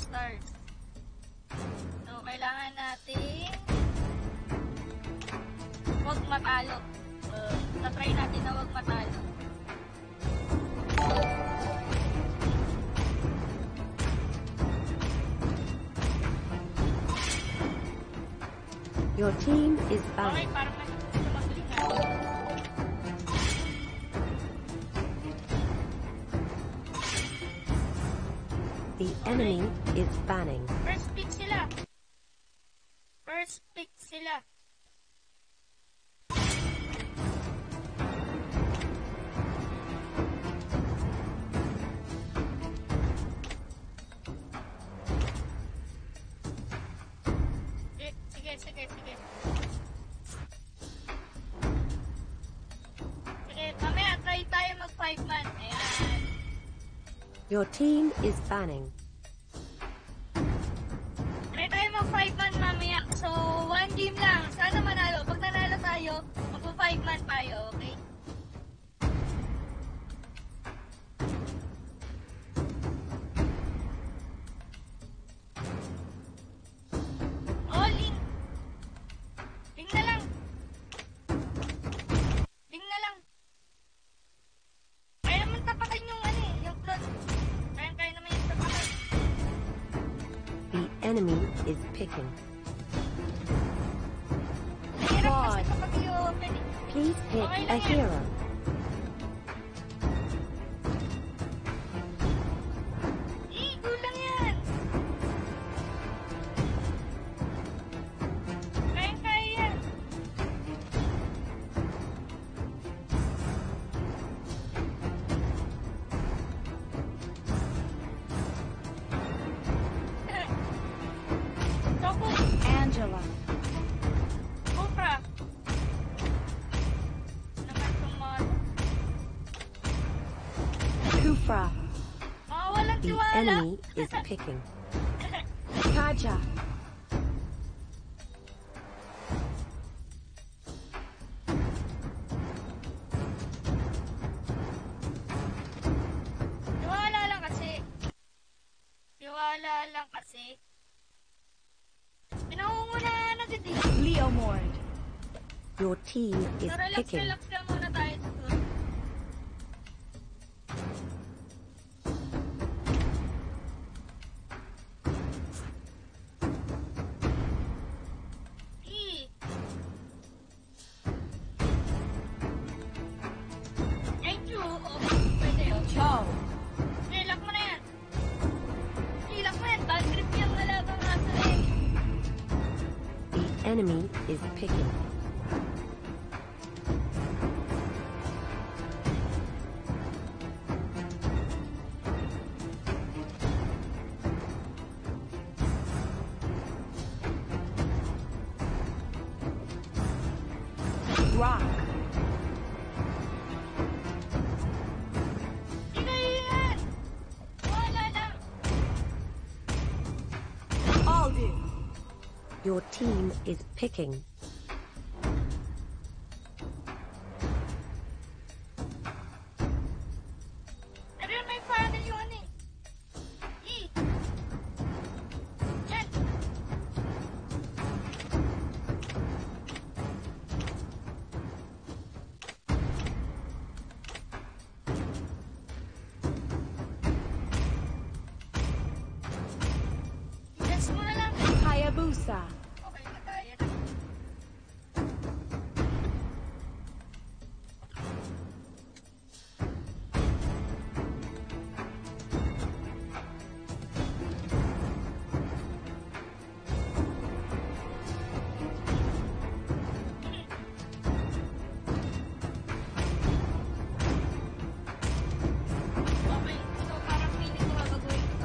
stars. So, kailangan natin huwag matalo. Na-try natin na huwag matalo. Your team is Okay, banned. parang maglingan. The enemy is banning. First pick sila. First pick sila. Sige. Sige, mamaya try tayo mag 5-man. Ayan. Your team is banning. Try tayo mag 5-man mamaya. So, 1 game lang. Sana manalo. Pag nanalo tayo, mag 5-man tayo, okay? Oh, Ling! Ling na lang! Ling na lang! Kaya naman tapatan yung yung plot. Kaya naman yung tapatan. The enemy is picking. Mahirap kasi kapag i-open eh. Please pick Okay a lang yan. hero. Kulang yan! Kaya yan! Choco! Angela. Cobra! Naman itong mga Kufra. walang The tiwala. enemy is picking. Kaja. Tiwala lang kasi. Tiwala lang kasi. Pinangungunahan na din. Leo Mord. Your team is picking. Relax lang muna tayo sa tour. Thank you. Pwede oh. Chow. Lock mo na yan. Lock mo yan. Bad trip yung nalagang nasa eh. The enemy is picking. Rock. Yan! Wala lang. Aldu. Your team is picking. Pero may funnel yun eh. Yan. Yes mo na lang. Hayabusa. Okay na tayo na. Okay, so parang feeling ko babaguhin ko.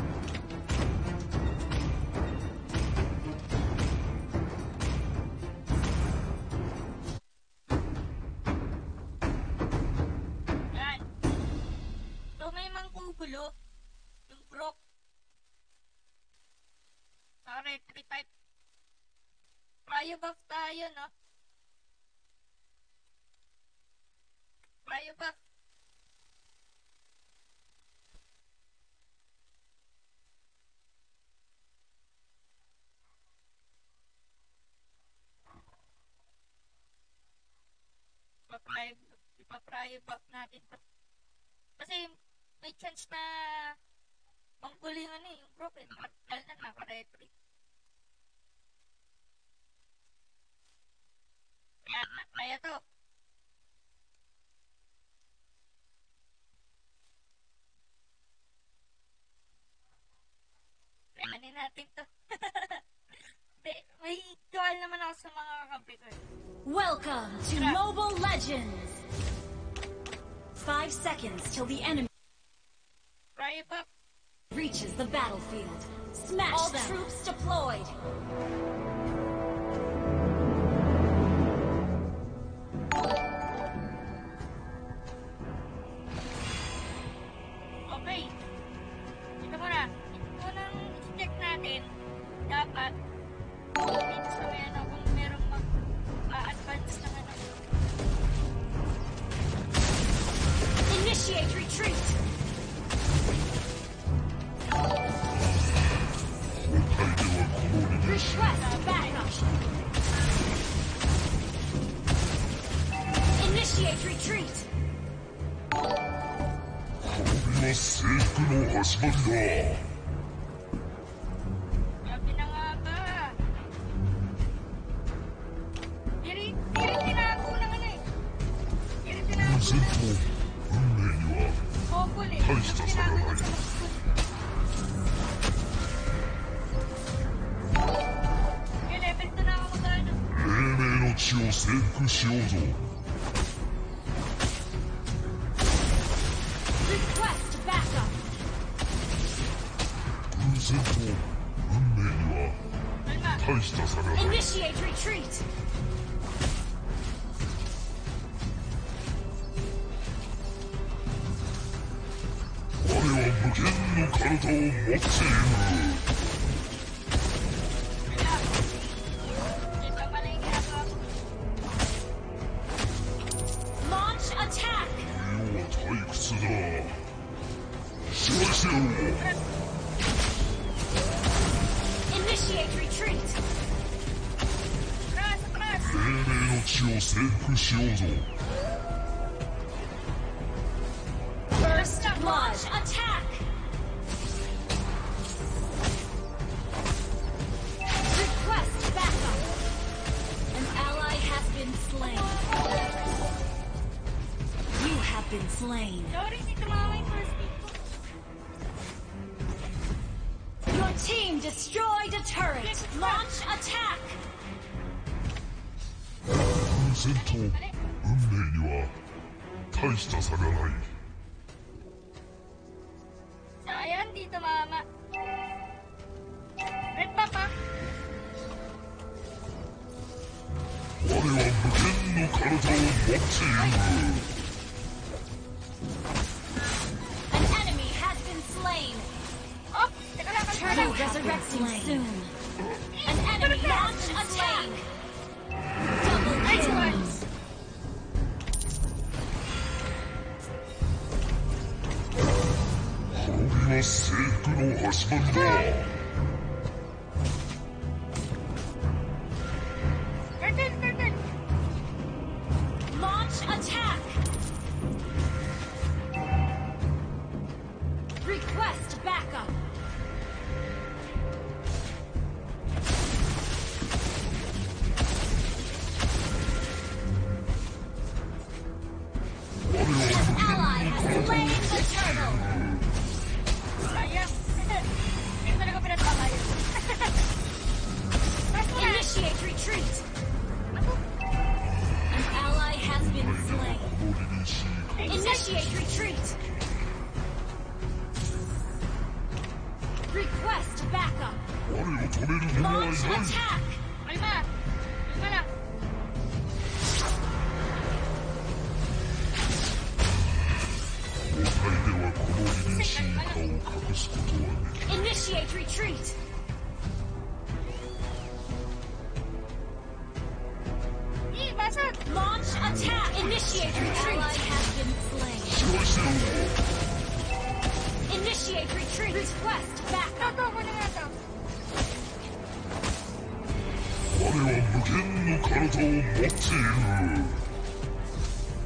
Yan. So may mangkugulo. Yung Brock. Sorry, 3-type. Bio buff tayo, no? Bio buff. ipa-pry back natin to. Kasi may chance na manggulingan yung profit. Dahil na naka-retreat. Kaya to. Ano natin to? May dual naman ako sa mga kakampi ko. Welcome to Mobile Legends! 5 seconds till the enemy Pry up. reaches the battlefield. Smash all them. Troops deployed. Okay. Ito muna. Ito munang check natin. Dapat dito sa may ano kung merong mag-advance na ano. Initiate retreat. Request backup. Initiate retreat. これは征服の始まりだ。 Sabi na nga ba? Tirit tinago ng ano eh. Tirit tinago 戦と運命には Bokol eh. Ay, sa Tinago na sarap. sa Bokol. Okay, level 2 na ako magkano. 黎明の地を征服しようぞ。 Request backup. 偶然と運命には Kalma. 大した差がない。 Initiate retreat. 我は無限の体を持っている。 Ito pala yung ginagawa ko. Launch attack. 要は退屈だ。支配せよ。 Initiate retreat. Atras, atras. 黎明の地を征服しようぞ。 First blood attack. Request backup. An ally has been slain. You have been slain. Sorry, hindi tumama yung first hit ko. Your team destroyed a turret. Launch attack. 偶然と運命には大した差がない。 Sayang, di tumama. Red Papa. 我は無限の体を持っている。 An enemy has been slain. Oh, teka lang. Turtle resurrecting soon. An enemy launch attack. Double Nice kill. one. 滅びは征服の始まりだ。 Turtle, turtle. Launch attack. Request backup. An ally has slain the turtle. Sayang. Hindi talaga pinatama yun. Press mo na. Initiate retreat. An ally has been slain. この凛々しい Initiate retreat. Request backup. 我を止める者はい Launch ない。 attack. Kalma. Kalma lang. 交代ではこの凛々しい顔を隠すことはできない。 Initiate retreat. Basag. Launch attack. Initiate retreat. Ally has been slain. 支配せよ。 Initiate retreat. Request backup. Ito, kunin nga to. 我は無限の体を持っている。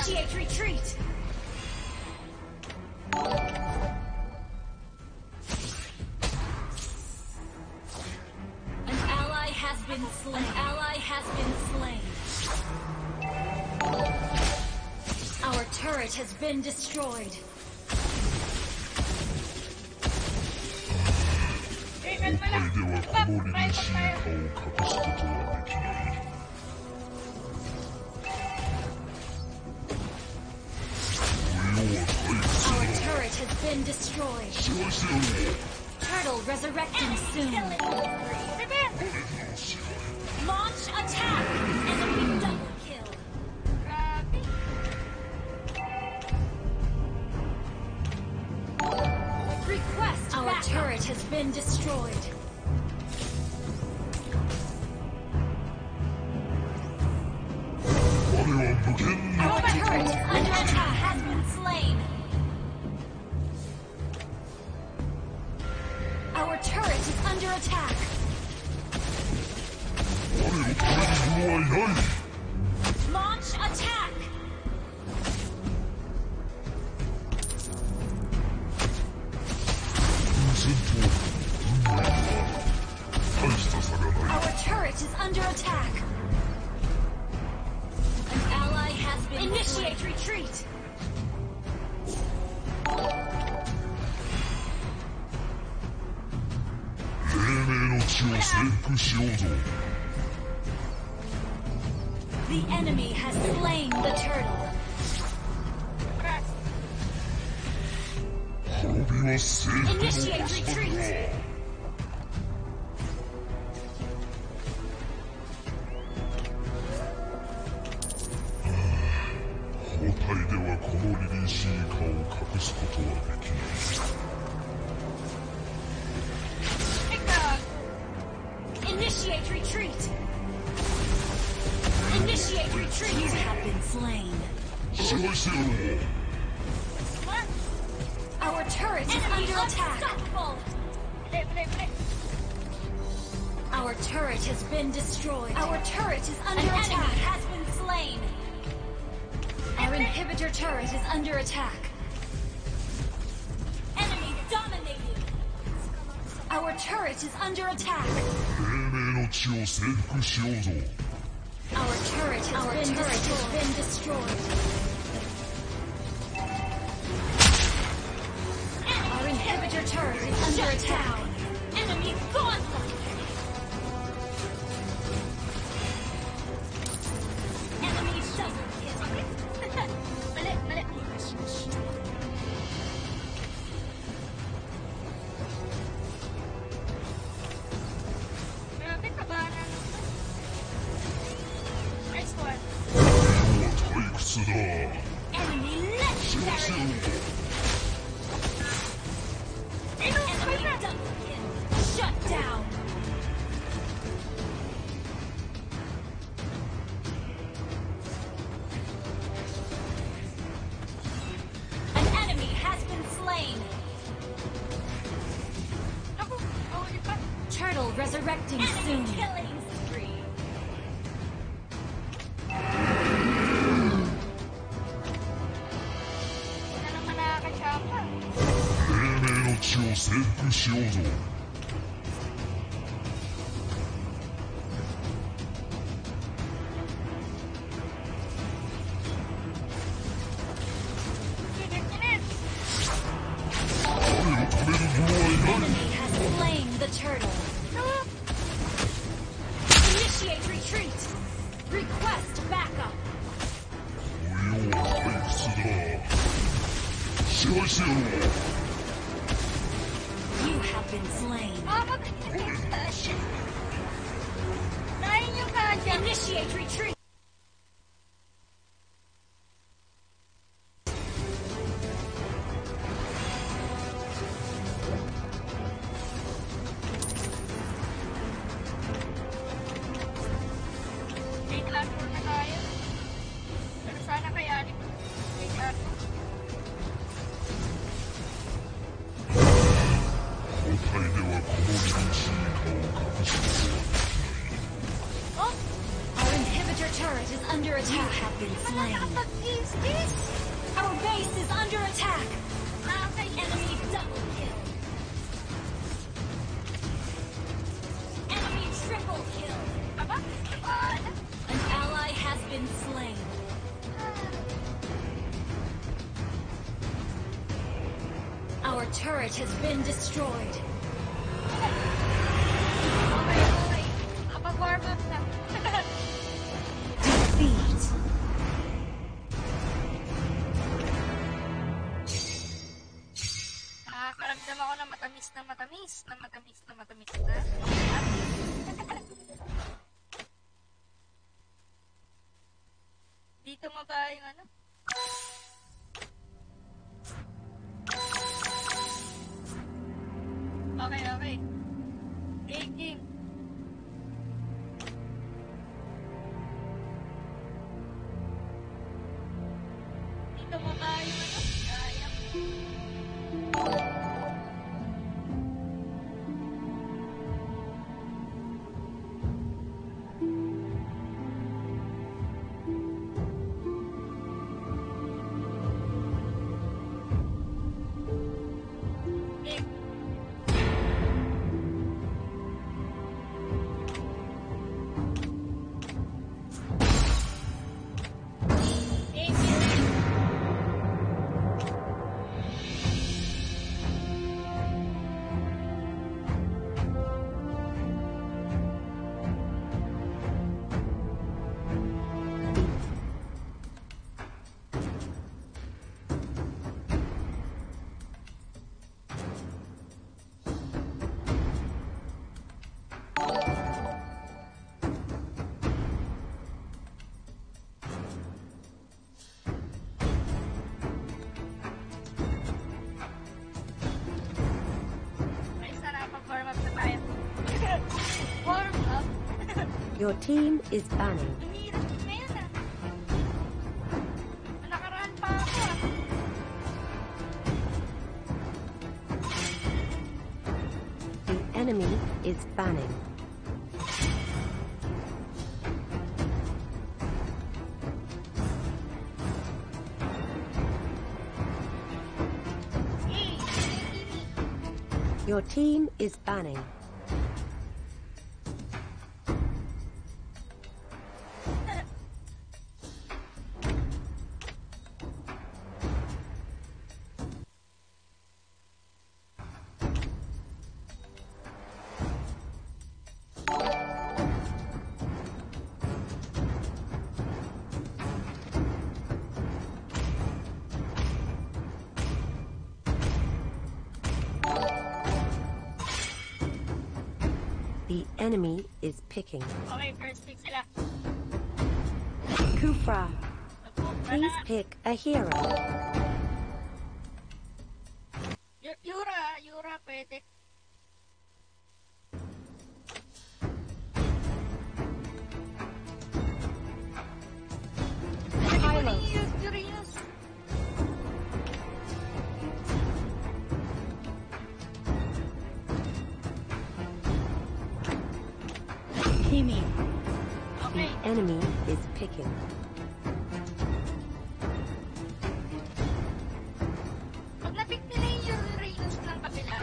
Initiate retreat. An ally has been slain. An ally has been slain. Our turret has been destroyed. Eh, kalma こ lang. れでは Diba, この凛 try 々 ko しい tayo. 顔を隠すことはできない。この世は退屈 Our だ。 turret has been destroyed. 幸せを Turtle resurrecting soon. Diba? の支配。 Launch attack. Enemy double kill. Grabe. Request our backup. Turret has been destroyed. Our turret under attack has been slain. Our turret is under attack. 我を止める者はいない。 Launch attack. 戦と運命は大した差がない。 Our turret is under attack. An ally has been Initiate retreat. 黎明の地を征服しようぞ。 The enemy has slain the turtle. 滅びは征服の Initiate 始まり retreat. だ。包帯ではこの凛々しい顔を隠すことはできない。 Ikaw. Initiate retreat. Initiate retreat. You have been slain. 支配せよ。 Our turret is under attack. Bili, bili, bili. Our turret has been destroyed. Our turret is under attack. An enemy has been slain. Our inhibitor turret is under attack. Enemy dominated. Our turret is under attack. 黎明の地を征服しようぞ。 Our turret has been destroyed. Our inhibitor turret is under attack. Enemy gauntlet. Enemy double kill. Bili, bili. Grabe, kabahan ako. Nice one. この世は退屈だ。 Enemy 支配せよ。 legendary. Enemy double kill. Shut down. An enemy has been slain. Ako, huli pa. Turtle resurrecting soon. Killing spree. Hindi na naman nakakachapa. 黎明の地を征服しようぞ。 Kinit, kinit. 我を止める者はいない。 Enemy has slain the turtle. No. Initiate retreat. Request backup. この世は退屈だ。支配せよ。 You have been slain. Ah, Nahin yung kanya. Initiate retreat. Late lang po na tayo. Pero sana kayanin ko. Late lang po. 包帯ではこの凛々しい顔を隠すことはできない。 Oh! Our inhibitor under attack. Have been slain. Nakapag-is-is! Our base is under attack. Enemy double kill. Enemy triple kill. Aba? Ano? An ally has been slain. Our turret has been destroyed. Okay, okay. Nakapag-warm up na. Defeat. Nakakaramdam ako ng matamis na matamis na matamis na matamis na. Dito mo ba yung ano? Okay, okay. Game, game. Dito mo ba yung ano? Sayang. Game. Game, game. Ayos na, nakapag-warm up na tayo. Warm up? Your team is banning. Ang hirap na yun ah. Nakaraan pa ako ah. The enemy is banning. Hey, Your team is banning. The enemy is picking. Okay, first pick sila. Kufra, Magpupra please na. pick a hero. Yura, pwede. Kylos. Uranus. Kimi. Okay. The enemy is picking. Pag na-pick nila yung Uranus ng kabila,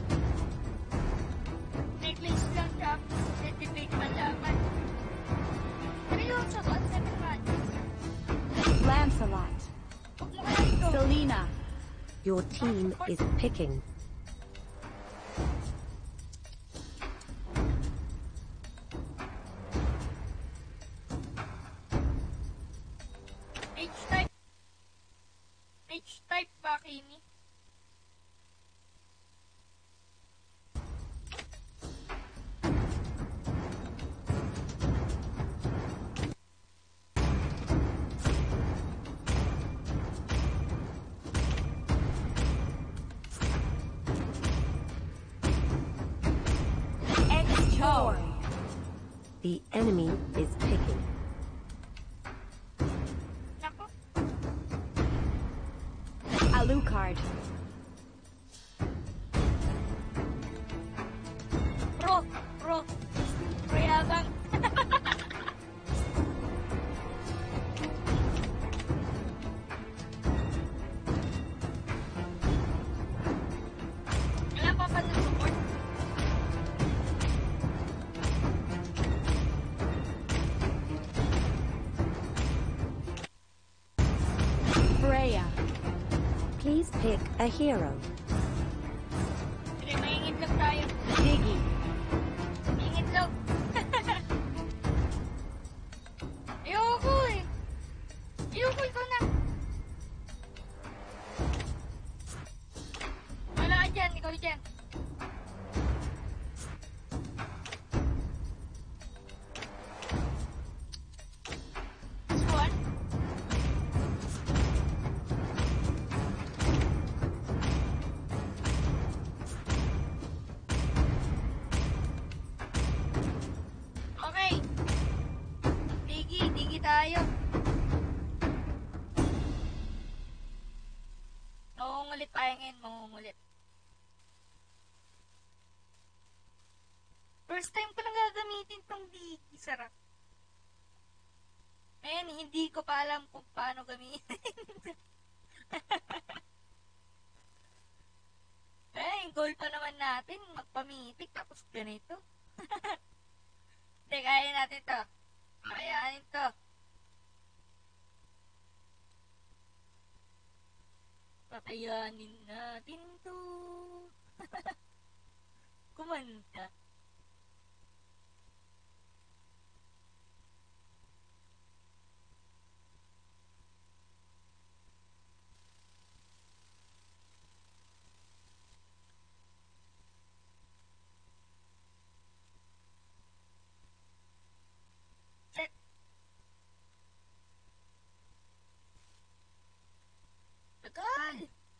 necklace lang siya, certificate malaman. Seryoso, concept magic. Lancelot. Huwag mo kaya ito. Selena. Your team is picking. H-type. H-type ba, Kimi? X-Toy. The enemy is picking. Nako. Alucard. Pro yabang. Pick a hero. Sige, maingitlog tayo. Diggy. Maingitlog. Ayoko eh. Ayoko, ikaw na. Wala ka dyan, ikaw dyan. This one. Okay. Digi tayo. Mangungulit tayo ngayon, mangungulit. First time ko lang gagamitin tong digi, sarap. Ngayon, hindi ko pa alam kung paano gamitin. Eh, goal pa naman natin, magpamitik, tapos ganito. Hindi, kaya natin to. Kayanin to. Patayanin natin to. Kumanta. Set. Tagal.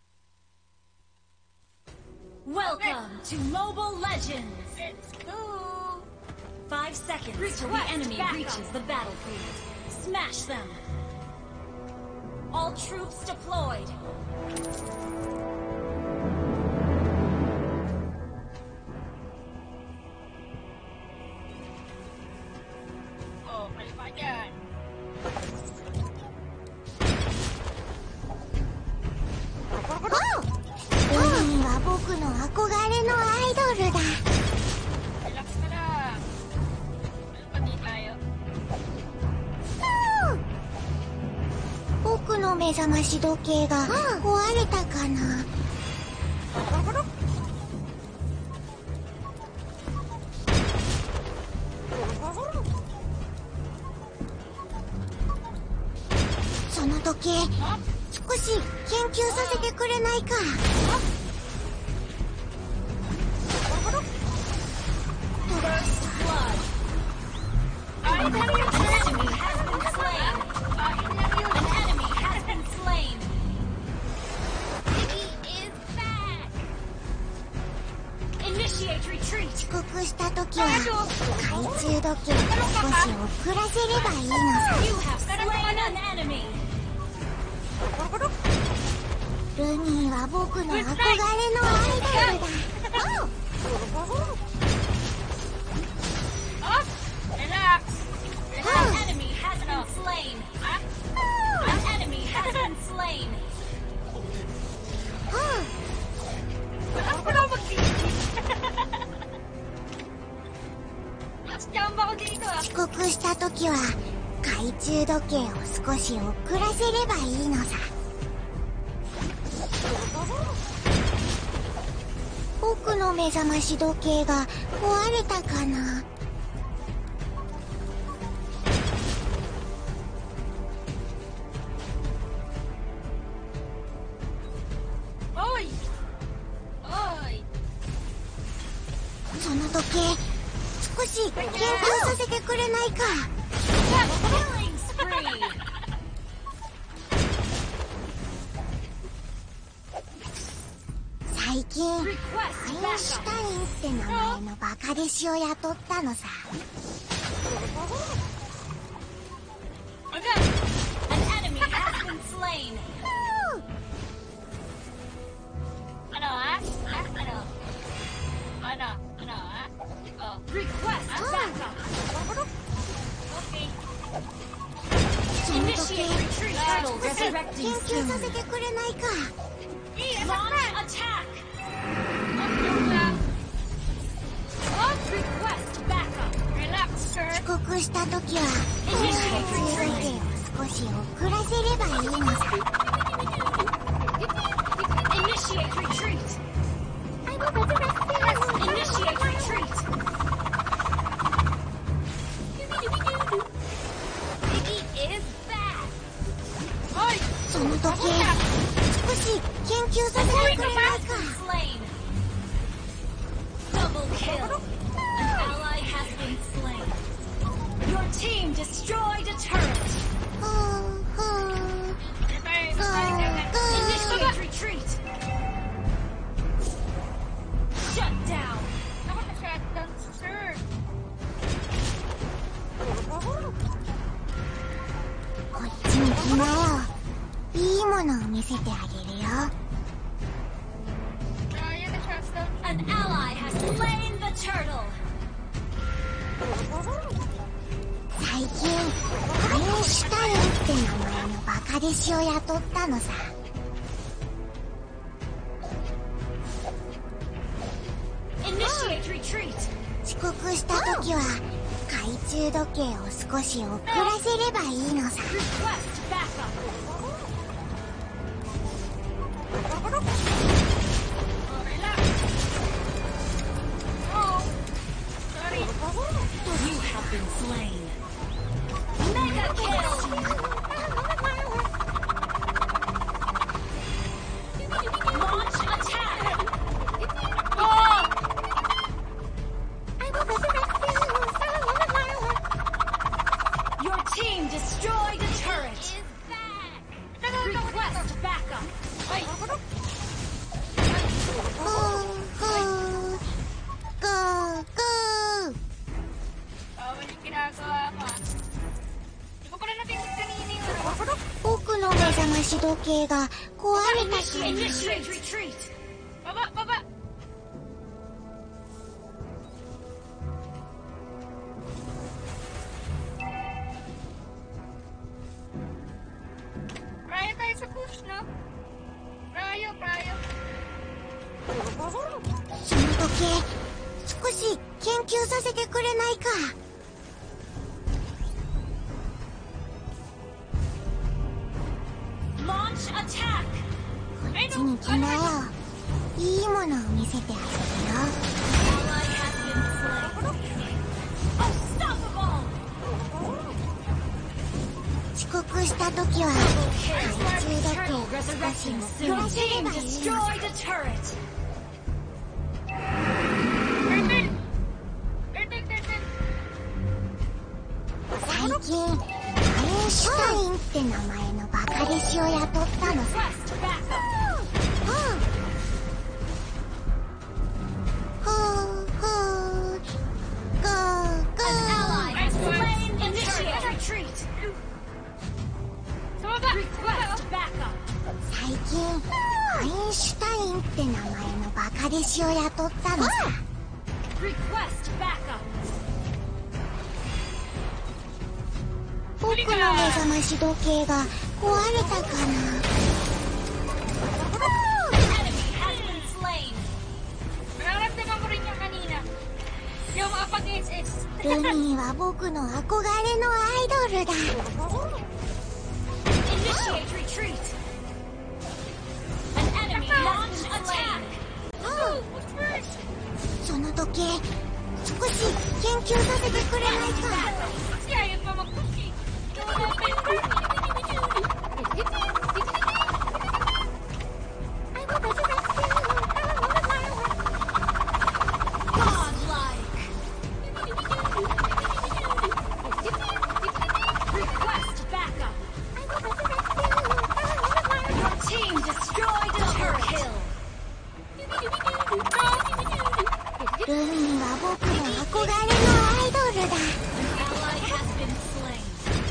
Welcome to Mobile Legends! Let's go. 5 seconds till the enemy reaches the battlefield. Smash them! All troops deployed! Oh, kalima dyan. ルミは僕の憧れのアイドルだ。 Relax ka lang. Pati tayo. 僕の目覚まし時計が壊れたかな。その時計、少し研究させてくれないか。 Ay, dali yun. An enemy has been slain! Kain lang yun. An enemy has been slain! He is back. Initiate retreat! 遅刻した時は懐中時計を少し遅らせればいいのさ。 You have slain an enemy! ルミは僕の憧れのアイドルだ。 Up. Relax. An enemy has been slain! An enemy has been slain! Relax ko lang mag-digi. Mas jamba ko dito ah. 遅刻した時は懐中時計を少し遅らせればいいのさ。僕の目覚まし時計が壊れたかな。 おい。おい。 その時計少し研究させてくれないか。 Killing spree! 最近アイ Request ンシュ backup! タインって名前のバカ弟子を雇ったのさ。 An enemy has been slain! Ano ah? Ah, ano? Ano? Ano ah? Oh. Request backup! Okay. その時 Initiate 計 retreat! Turtle 研 resurrecting 究さ soon! せてくれないか。 Eh, Launch attack! joke lang. Request backup! Relax, sir. 遅刻した時は懐中時計を少し遅らせればいいのさ。 Initiate retreat. Initiate retreat. Biggie is back. その時計、少し研究させてくれないか。 Slain. Double kill. An ally has been slain. Your team destroyed a turret. ふんふん。 Initiate retreat. Shut down. Ako na shutdown, sir. こっちに来なよ。いいものを見せてあげるよ。 Kaya na shutdown. An ally has slain the turtle. 最近、アインシュタインって名前のバカ弟子を雇ったのさ。 Initiate retreat. 遅刻した時は、懐中時計を少し遅らせればいいのさ。 Request backup. Okay lang. Oh. Sorry. You have been slain. Mega kill. Launch attack. Oh! Your team destroyed a turret. Request backup. ふんふん。ゴーゴー。 Walang ginagawa mo. Hindi ko pala natingin kanina yun. 僕の目覚まし時計が壊れたし。 Initiate retreat. Baba, baba. Prayo tayo sa push, no? Prayo, prayo. その時計、少し研究させてくれないか。 Launch attack. こっちに来なよ。いいものを見せてあげるよ。 Ally has been slain. Unstoppable. 遅刻した時は、懐中時計を少し Resurrecting 遅 soon. らせれ Team ばいいのさ。 destroyed a turret. Turtle! Turtle, turtle. 最近、アインシュタインって名前のバカ弟子を雇ったのさ。 Request backup. ふうふう。ゴーゴ Ally ー。 has slain the Initiate retreat. Sa baba! Request backup. 最近、アインシュタインって名前のバカ弟子を雇ったのさ。 Request backup. 僕の目覚まし時計が壊れたかな。 Enemy has been slain. Nararamdaman ko rin yung kanina. Hindi ako makapag-SS. ルミーは僕の憧れのアイドルだ。 Initiate retreat. An enemy launch attack. Oh, what's first? その時計、少し研究させてくれないか。 Kasi ayaw pa mag-push eh. Wala pa yung Godlike. Request backup. Your team destroyed a turret. ルミーは僕の憧れのアイドルだ。 An ally has been slain.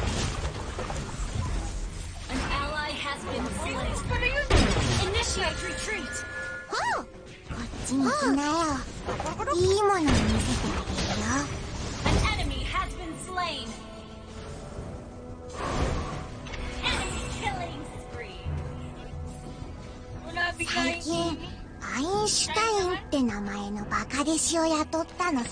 An ally has been slain. Initiate retreat. こっちに来なよ。いいものを見せてあげるよ。 An enemy has been slain. Enemy killing spree. Wala 最 bigay. 近、アインシュタインって名前のバカ弟子を雇ったのさ。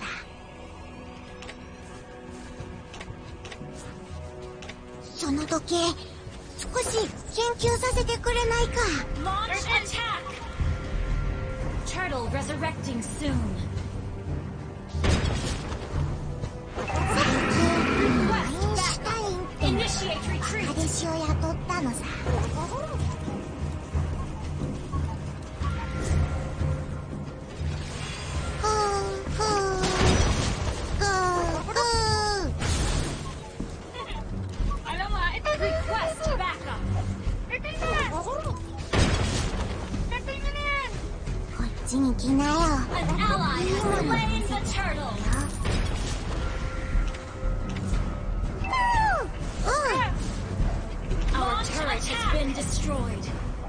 その時計、少し研究させてくれないか。 Launch attack. turtle resurrecting soon. Request backup. Initiate retreat. 彼氏を雇ったのさ。ふうふうぐーぐー Alam mo, ito na. Request backup. Ito na. Ito na yan. こっちに来なよ。 An ally has slain the turtle. うん Our turret has been destroyed.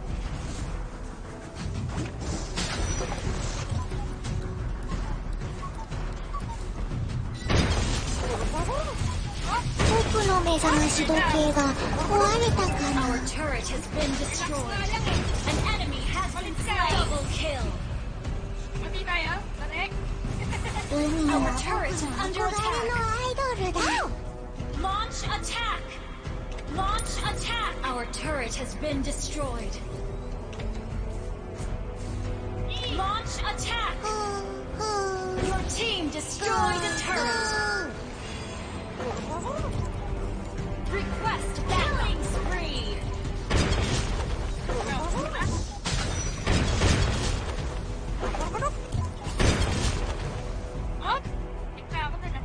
僕の目覚まし時計が壊れたか Our な。 turret has been destroyed. An enemy has been slain. Double kill. Mati tayo. Correct? 海は Our 僕 turret is の under 憧れの attack. アイドルだ。 Launch attack. Launch attack. Our turret has been destroyed. Launch attack. ふうふう Your team destroyed a turret. Request killing spree. Oh, ikaw ako na.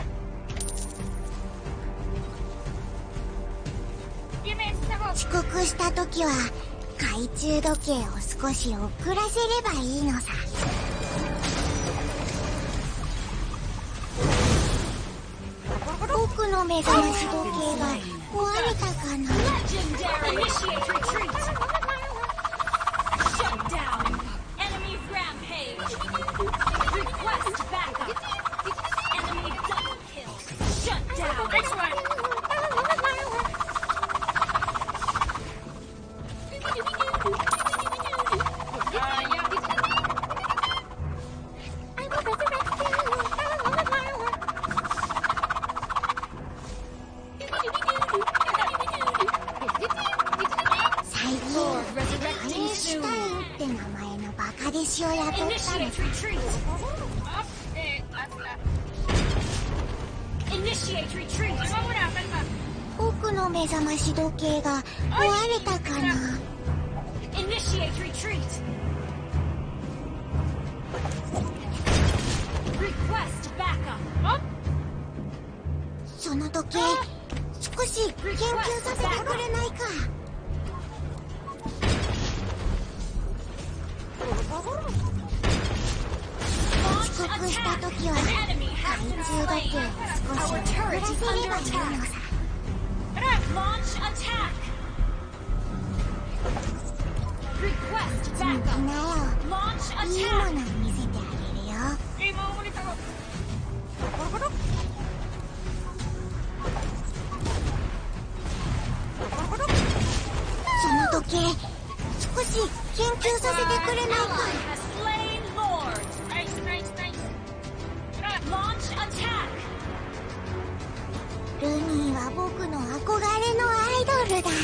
Gimme, ako. 遅刻した時は懐中時計を少し遅らせればいいのさ。僕の目覚まし時計が壊れたかな。 Legendary. Initiate retreat. Shut down. Enemy rampage. Request backup. Enemy double kill. Shut down. Next one. Lord アイ resurrecting ンシュ soon. タインって名前のバカ弟子を雇ったの Initiate さ。 retreat. Up. Last na. Initiate retreat. Kalma muna, kalma. 僕の目覚まし時計が壊れたかな。 Initiate retreat. Request backup. Up. その時計少し研究させてくれないか。遅刻した時は An enemy 懐 has been 中時計を slain. 少し Our 遅 turret ら is せれ under ばいいの attack. さ。 Launch attack. Request 来 backup. なよ。 Launch いいも attack. の見せてあげるよ。 Mauulit ako. その時計少し研究させてくれない Ally か。 has slain Lord. Nice, nice, nice. Tara. Launch attack. ルミーは僕の憧れのアイドルだ。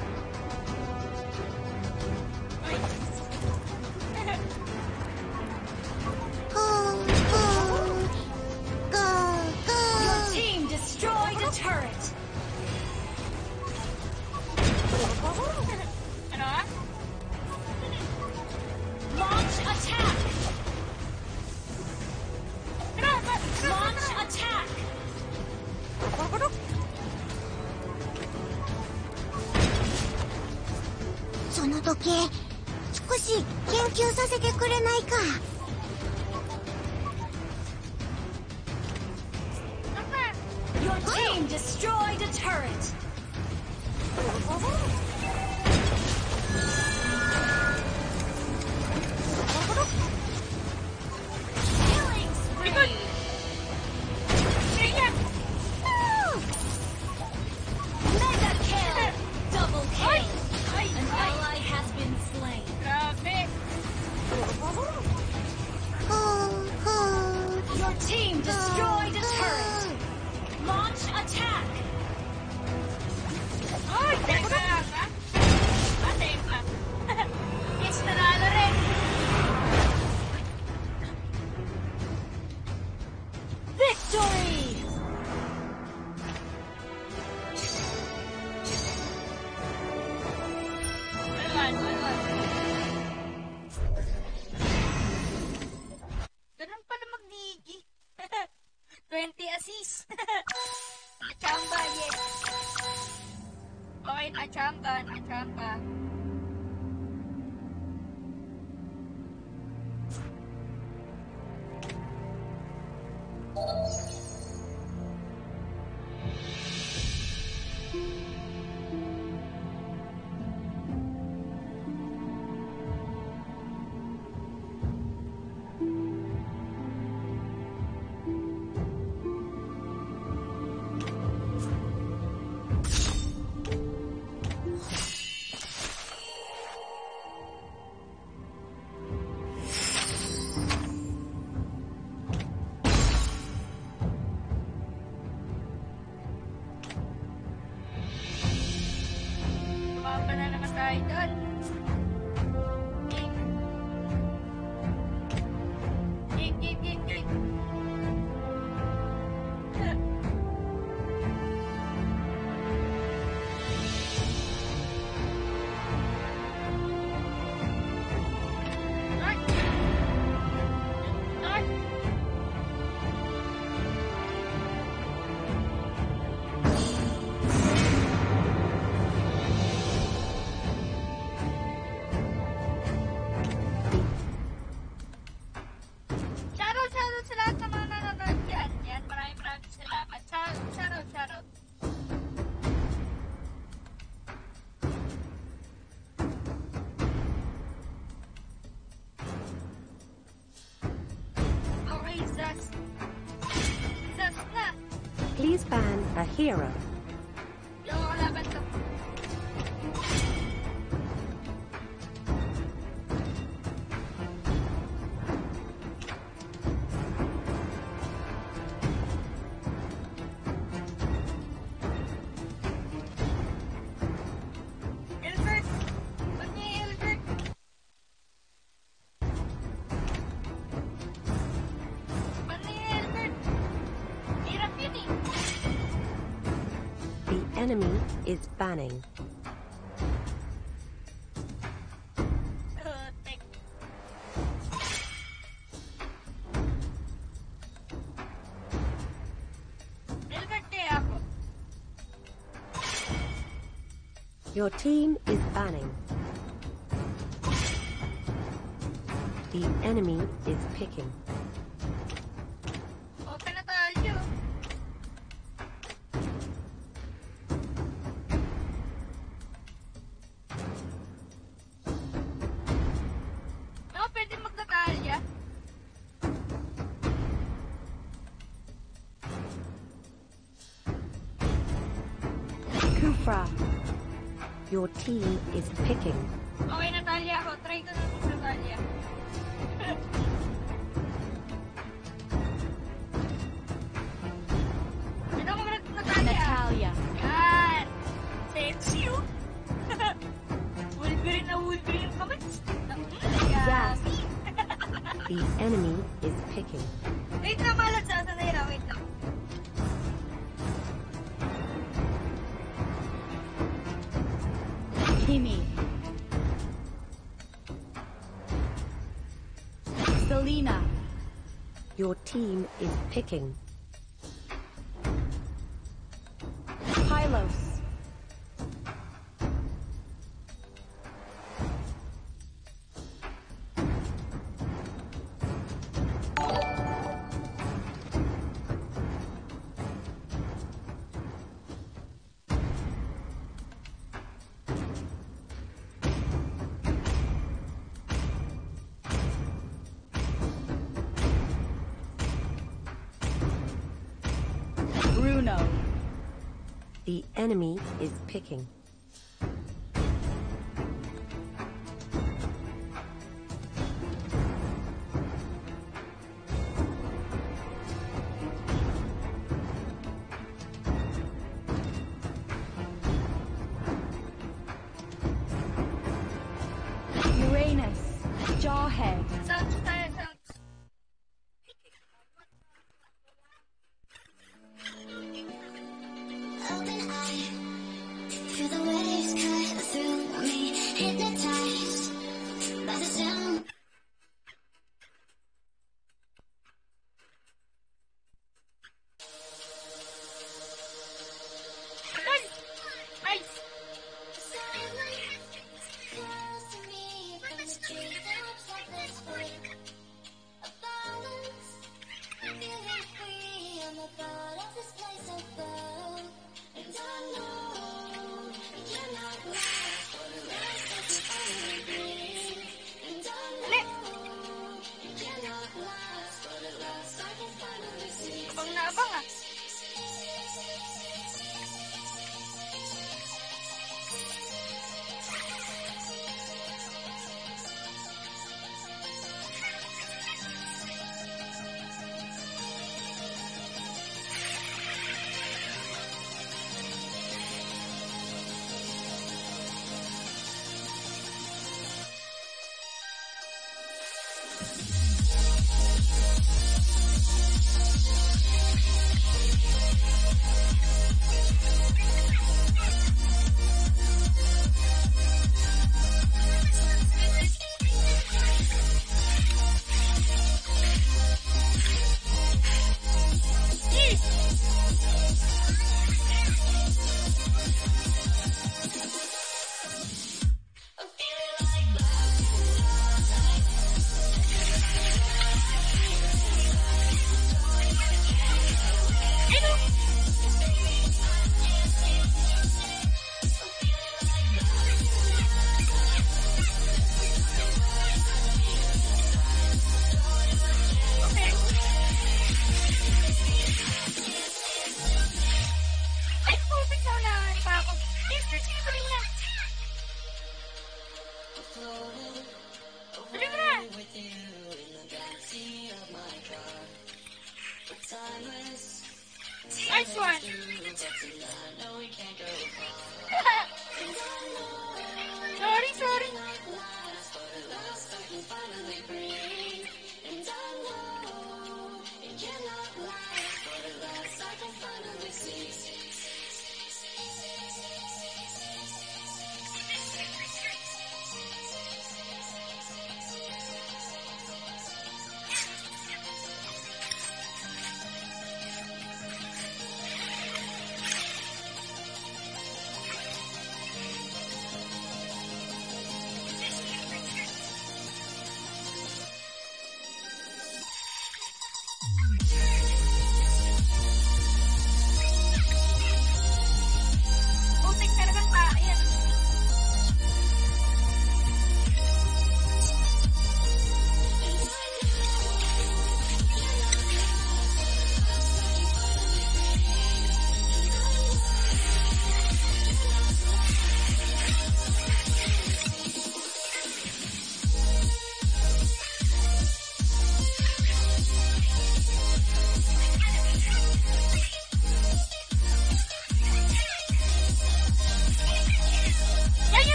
ふうふうゴーゴ Your ー。 team destroyed a turret. Ano ah? Launch attack. Tara, Launch attack. その時計少し研究させてくれないか。 Your team destroyed a turret. Killing spree. Kaya! Mega kill. Double Ay! kill. Ay! An Ay! ally has been slain. Grabe! ふうふう Your team destroyed a turret. Launch attack. Ay! Teka lang ah! Ah, teka. Yes, nanalo rin! ay nachamba. Tumama na naman tayo doon. Game. North. Shoutout sa lahat ng mga nanonood dyan. Yan, maraming salamat. Shoutout. Okay, Zaz na. Please ban a hero. Yung kalaban to. Elbert! Ba't niya yung Elbert? Ba't niya yung Elbert? Hirap yun eh. The enemy is banning. Tek. Elbert kaya ako. Your team is banning. The enemy is picking. Open na tayo. No, pwede magtatalya. Kufra. Your team is picking. Okay, Natalia ako. Try ko na Natalia. Ito mo na Natalia. Natalia. Yan. Sexy oh. Wolverine ka man. Yes. The enemy is picking. Wait na, malat sa Sanayra. Wait lang. Kimi. Selena. Your team is picking. Pylos. Bruno. The enemy is picking. Uranus. Jawhead. Sounds tayo, sounds. Open eye to the Nice one. Sorry.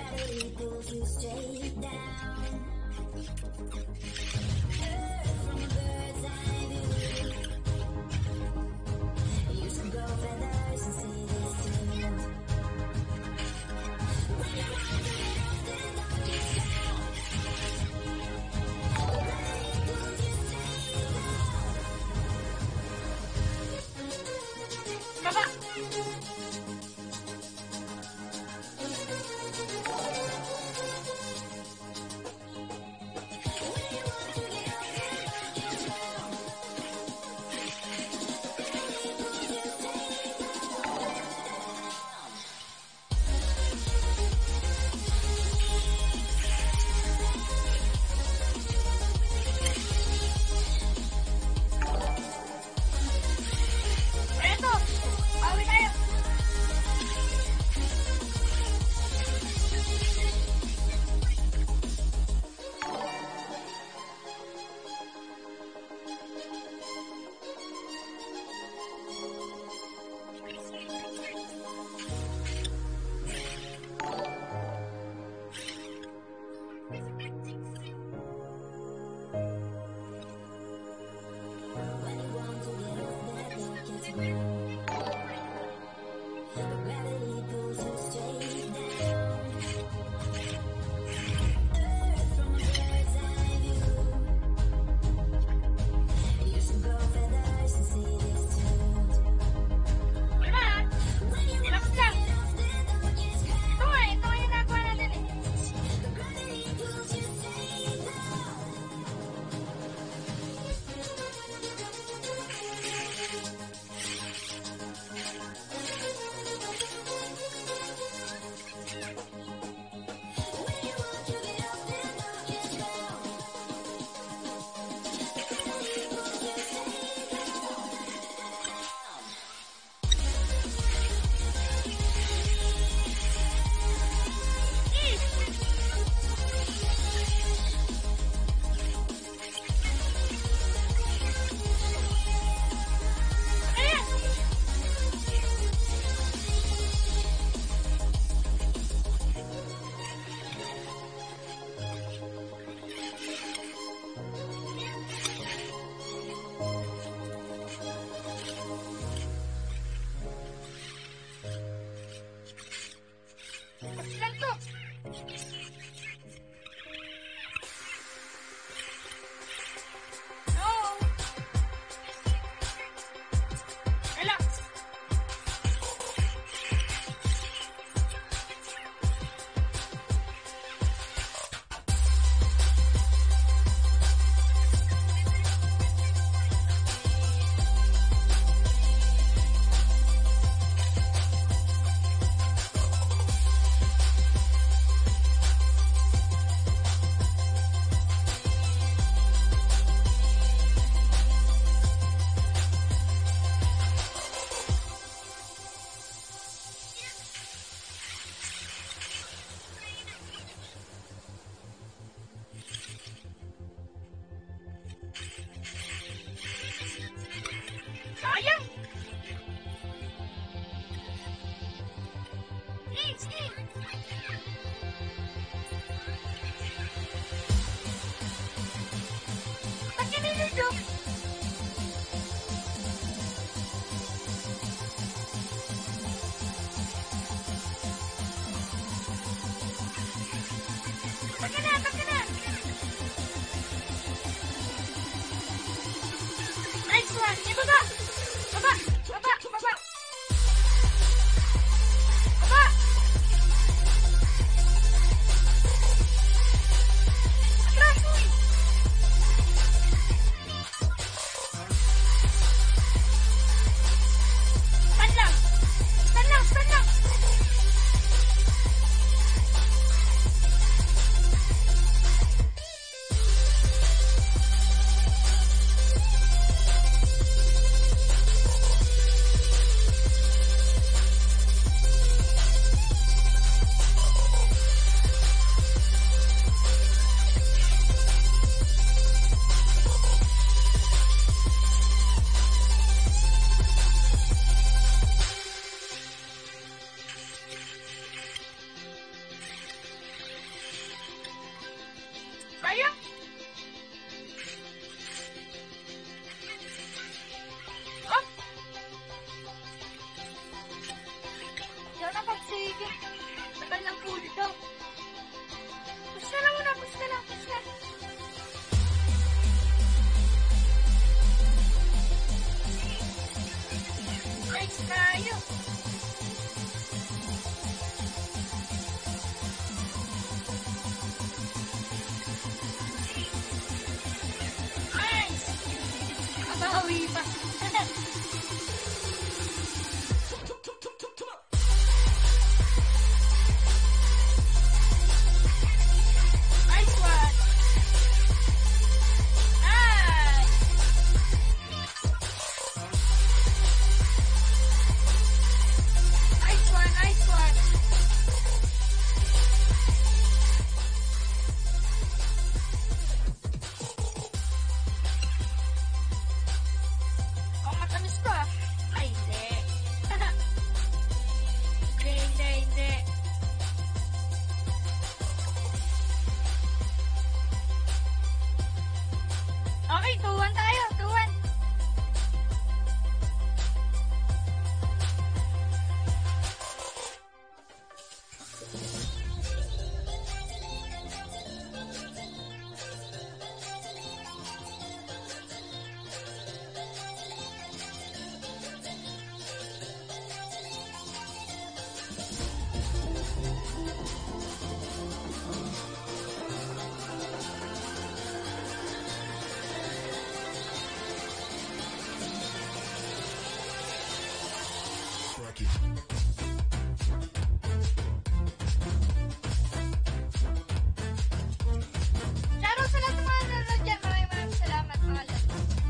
Baba! Eto! Bawi tayo! Wala! Ilapit lang! Ito nga, ito nga yung nagawa natin eh. Ayan! Tapos lang to! No! Relax! Sayang! Sige! Takin ninyo ito! Takin na! Takin na! Nice one! Ibaba! Baba! Baba! Baba! Baba! Atras! Uy! Bawi pa. Nice one. Nice. Nice one, nice one. Oh, matamis pa. Ay, hindi. Hindi. Okay, 2-1 tayo. 2-1. Shoutout sa lahat ng mga nanonood dyan. Maraming salamat, mga lahat.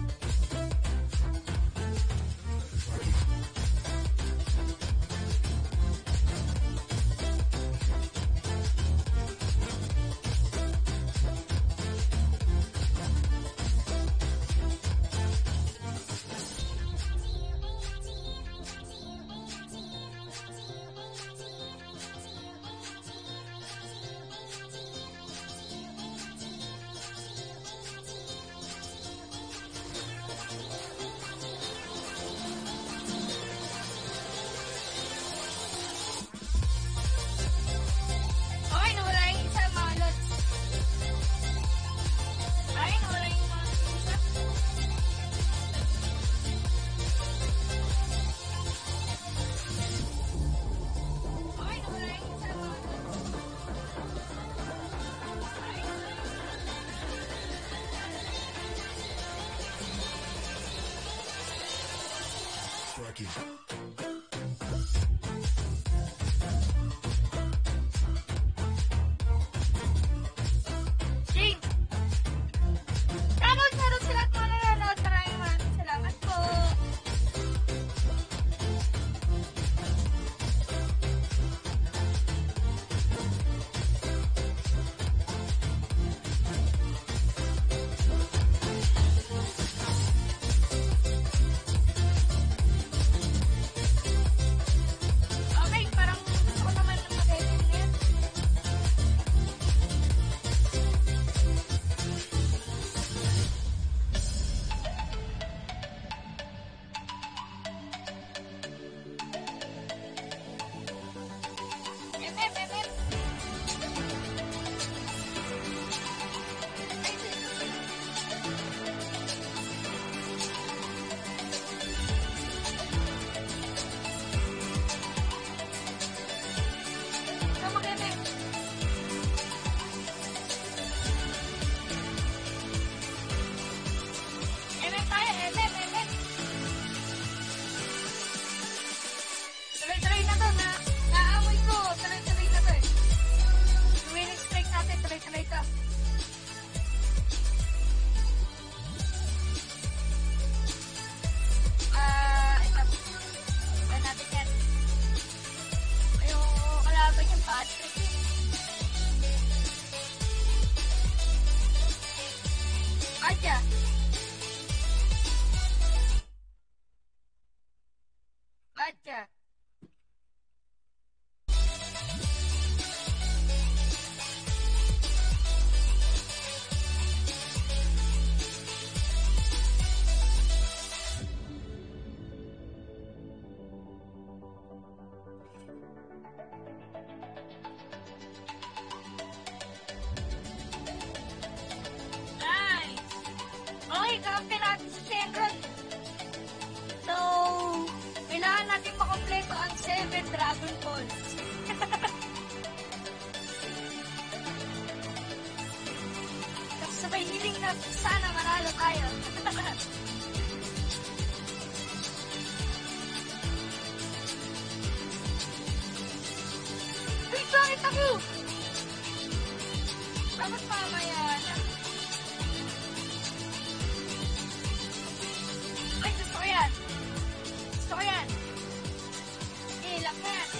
Okay, nawala yung isa, mga lods. Okay, nawala yung mga isa. Okay, nawala yung isa, mga lods. Jane! Shoutout sa lahat ng mga nanonood. Maraming salamat po. Okay, parang gusto ko naman ng mag-edit na yan. Tuloy-tuloy na to, naamoy ko. Tuloy-tuloy na to eh. Winning streak natin, tuloy-tuloy to. Ito. Gawin natin yan. Yung kalaban yung Patrick. Aja. Aja. Nice! Okay, kampi natin si Shenron. So, kailangan natin makompleto ang 7 Dragon Balls. Tapos sabay hiling na sana manalo tayo. Naku! Bakit mamaya na? Ay, gusto ko yan! Gusto ko yan! Ilak na yan!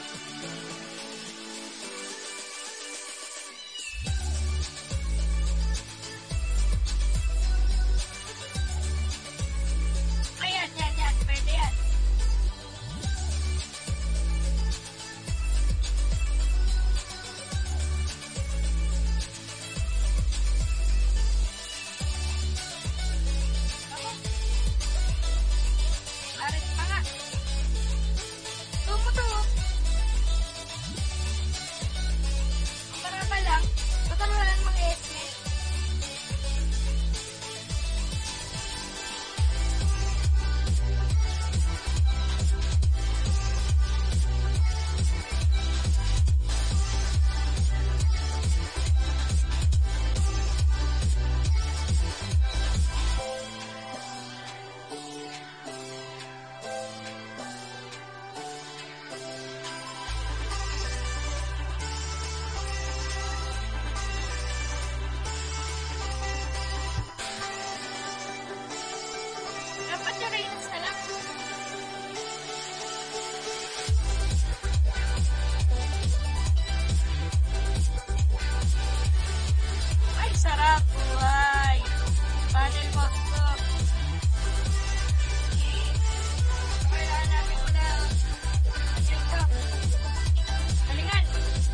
Ayan, yan. Pwede yan. Ako. Arit pa nga. Tumuto. Maraba lang. Total wala namang esme. Dapat yung Reynos na lang. Ay, sarap. Buhay. Panel box ko. Kailangan namin muna. Ito. Galingan.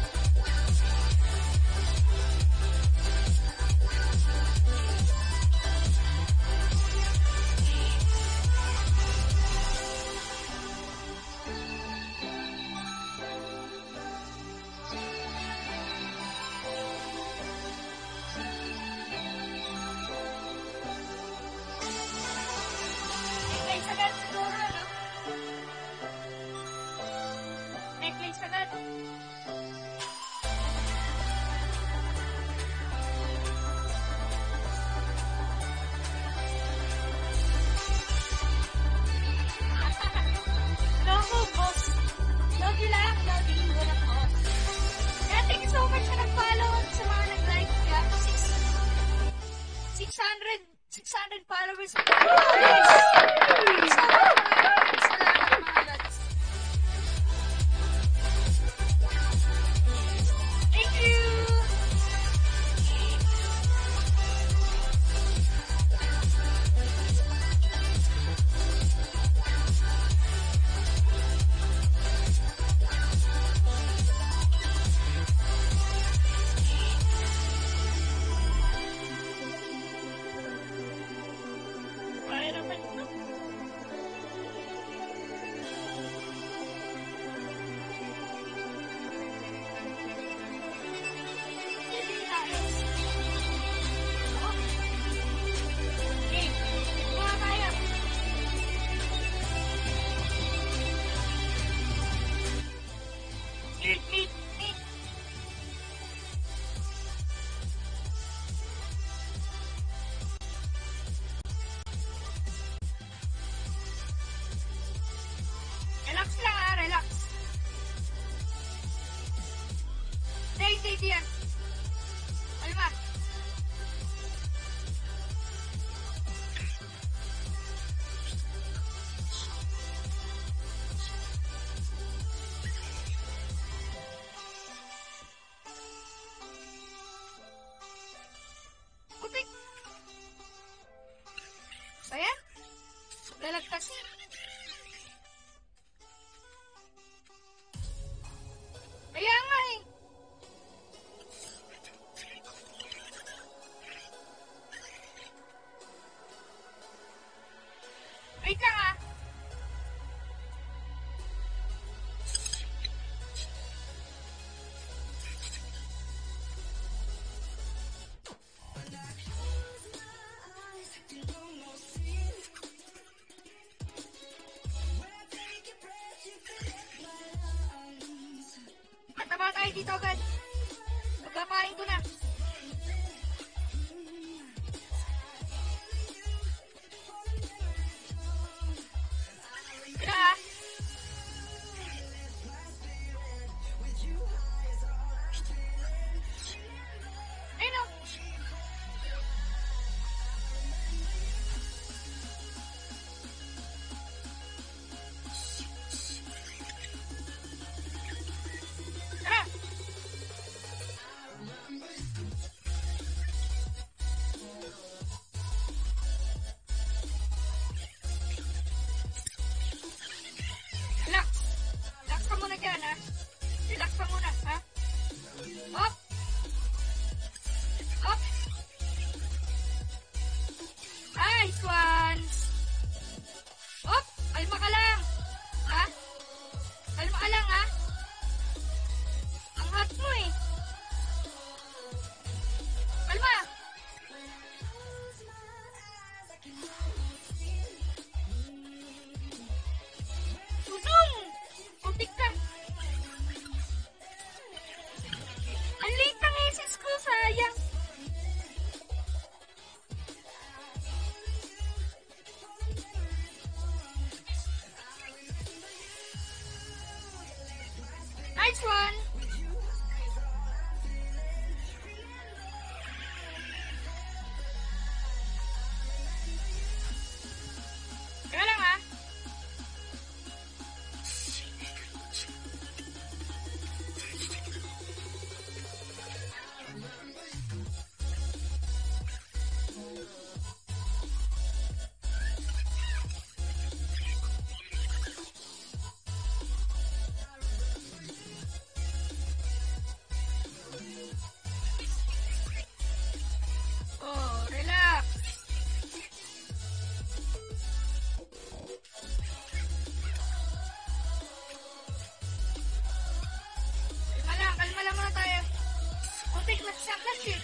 Necklace agad siguro, no? Necklace agad. Naku, boss. Love you lang. Love you. Wala po. Kaya thank you so much na nag-follow sa mga nag-like. Kaya 600 followers. Salamat mga lods. Thank you. Kaya naman ito. Hindi ayos. Oh. Okay. Mga kaya. Meet. Relax lang relax. Stay diyan. Alma. Putik. Saya? Lalagtas. Kaya nga eh. Up! Up! Nice one! Up! Kalma ka lang! Ha? Kalma ka lang, ha? Ang hot mo eh. Kalma! Susung! Putik ka! Ang late ng SS ko, sayang! Nice one! Teka lang, ha? Oh, relax. Kalma lang muna tayo. Kuntik na sa shit.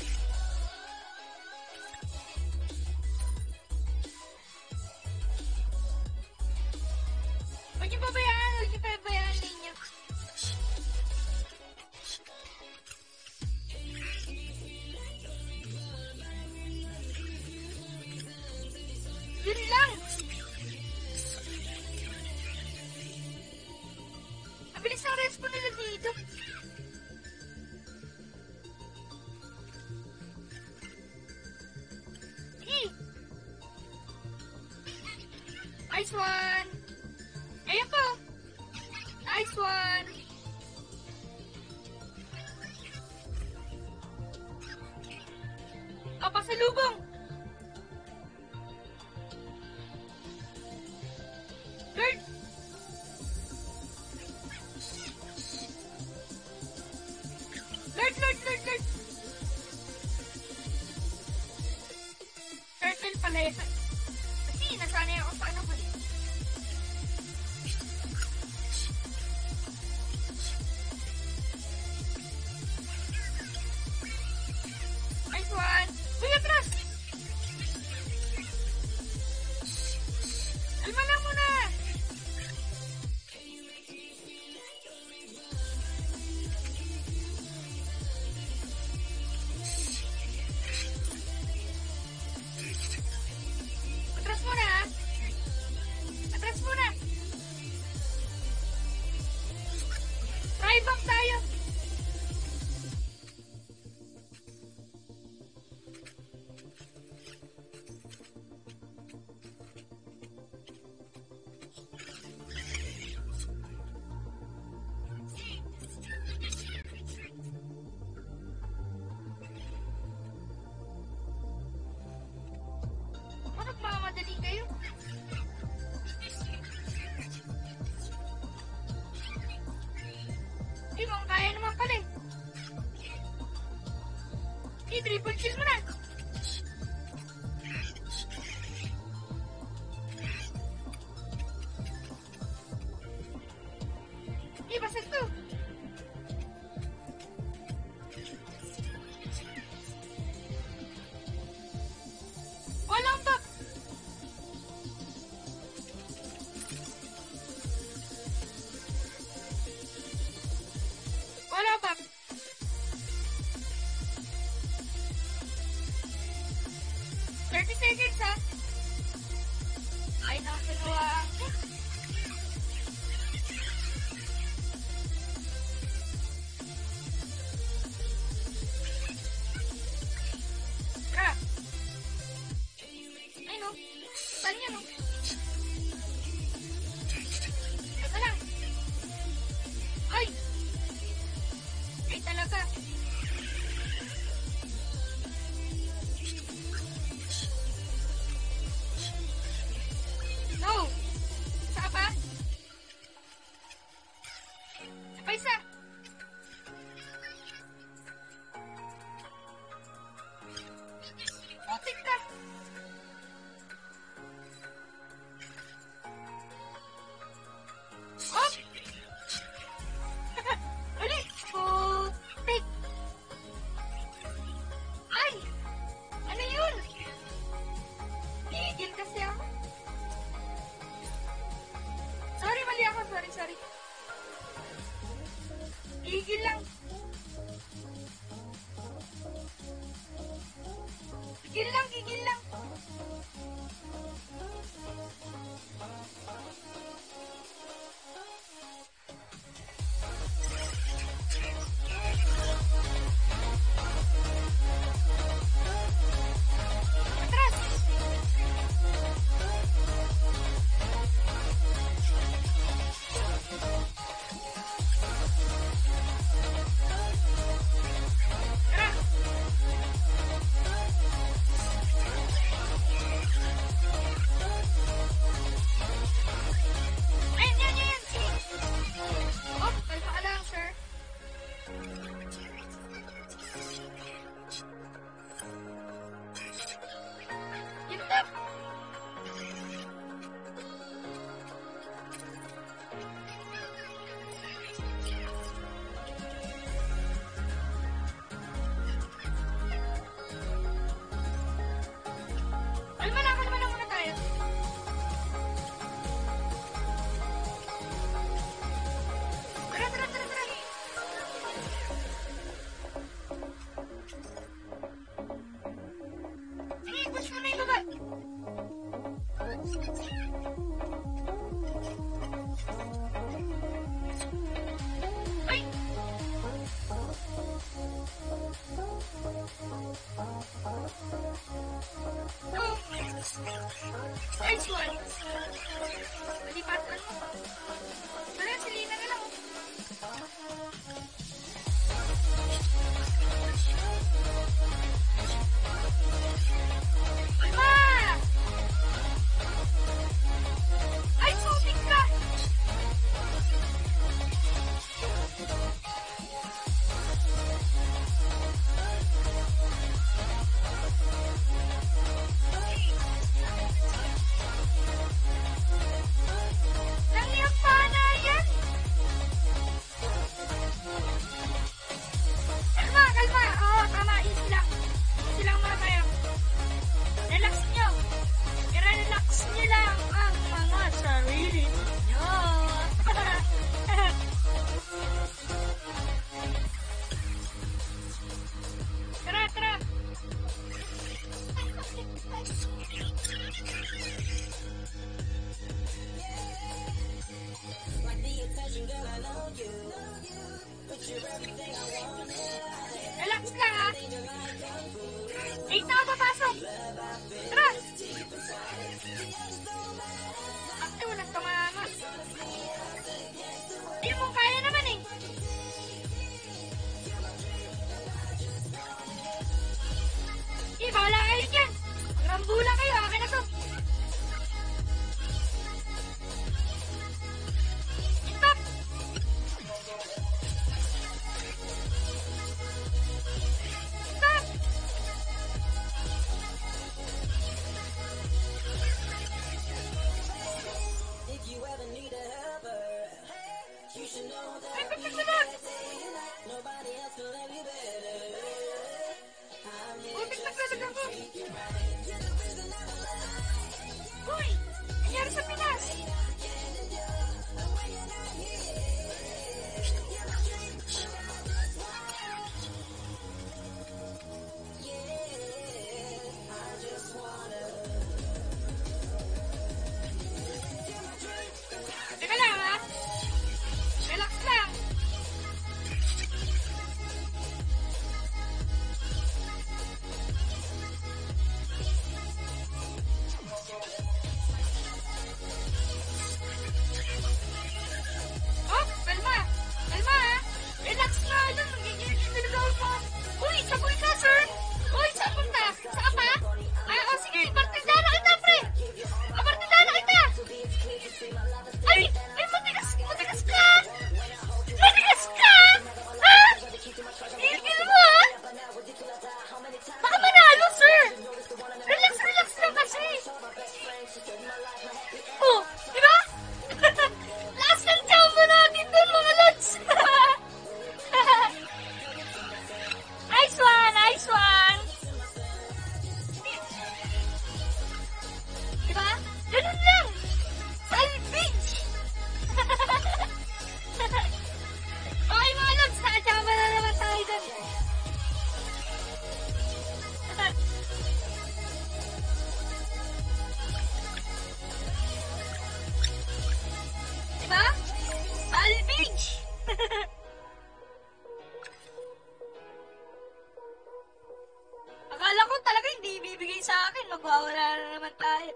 Huwag niyo pabayaan ninyo. Yun lang! Ang bilis ng respawn nila dito. Nice one! Ayan po! Nice one! Pasalubong! Guard! Guard! Turtle pala yun. Kasi nasanay ako sa ano ko. Nice one! Uy, atras! Kalma lang muna! Atras muna, ha? Atras muna! Try back tayo! Ano pa, madali kayo? Di mo, kaya naman pala eh. Triple kill mo na. Basag to. Walang back. Wala back. Seconds, ha? Ay, nakasaluwa. Tara. Ay, no. Saan yan, no? Ito lang. Ay! Ay, talaga. No! Saka ba? Isa pa isa. Ice one. Malipatan mo. Wala, si Lina na lang. Alma! Ay, tubig ka! Nangyang pa na yan! Kalma, kalma! Oo, tama, easy lang. Easy lang mga tayo. Relax nyo. I-relax nyo lang ang mga sarili nyo. Tara, tara. Relax lang ha. 8 na ako papasok. Tara. Ate, walang tumama. Hindi mo kaya naman eh. Bahala kayo dyan. Magrambula kayo. Akin na to. Stop. Stop. Ay, ba't nagsunod? Butik nagsunod ako. Uy! Nangyari sa Pinas! Teka lang ha! Relax lang! Oh, kalma! Kalma ha! Relax na! Alam, nagigilid talaga ako. Uy, saboy ka, sir! Uy, saan punta? Saan pa? Ay, oh, sige, partidana kita, pre! Partidana kita! Ay, ay, matigas ka! Matigas ka! Ha? Higil mo, ha? Baka manalo, sir! Relax lang kasi! Oh, di ba? Last ng champo natin doon, mga lods! Nice one! Nice one! Diba? Ganun lang! Salvage! Okay mga lods, nakachamba na naman tayo doon. Diba? Salvage! Akala ko talaga hindi ibibigay sa akin. Magwawala na naman tayo.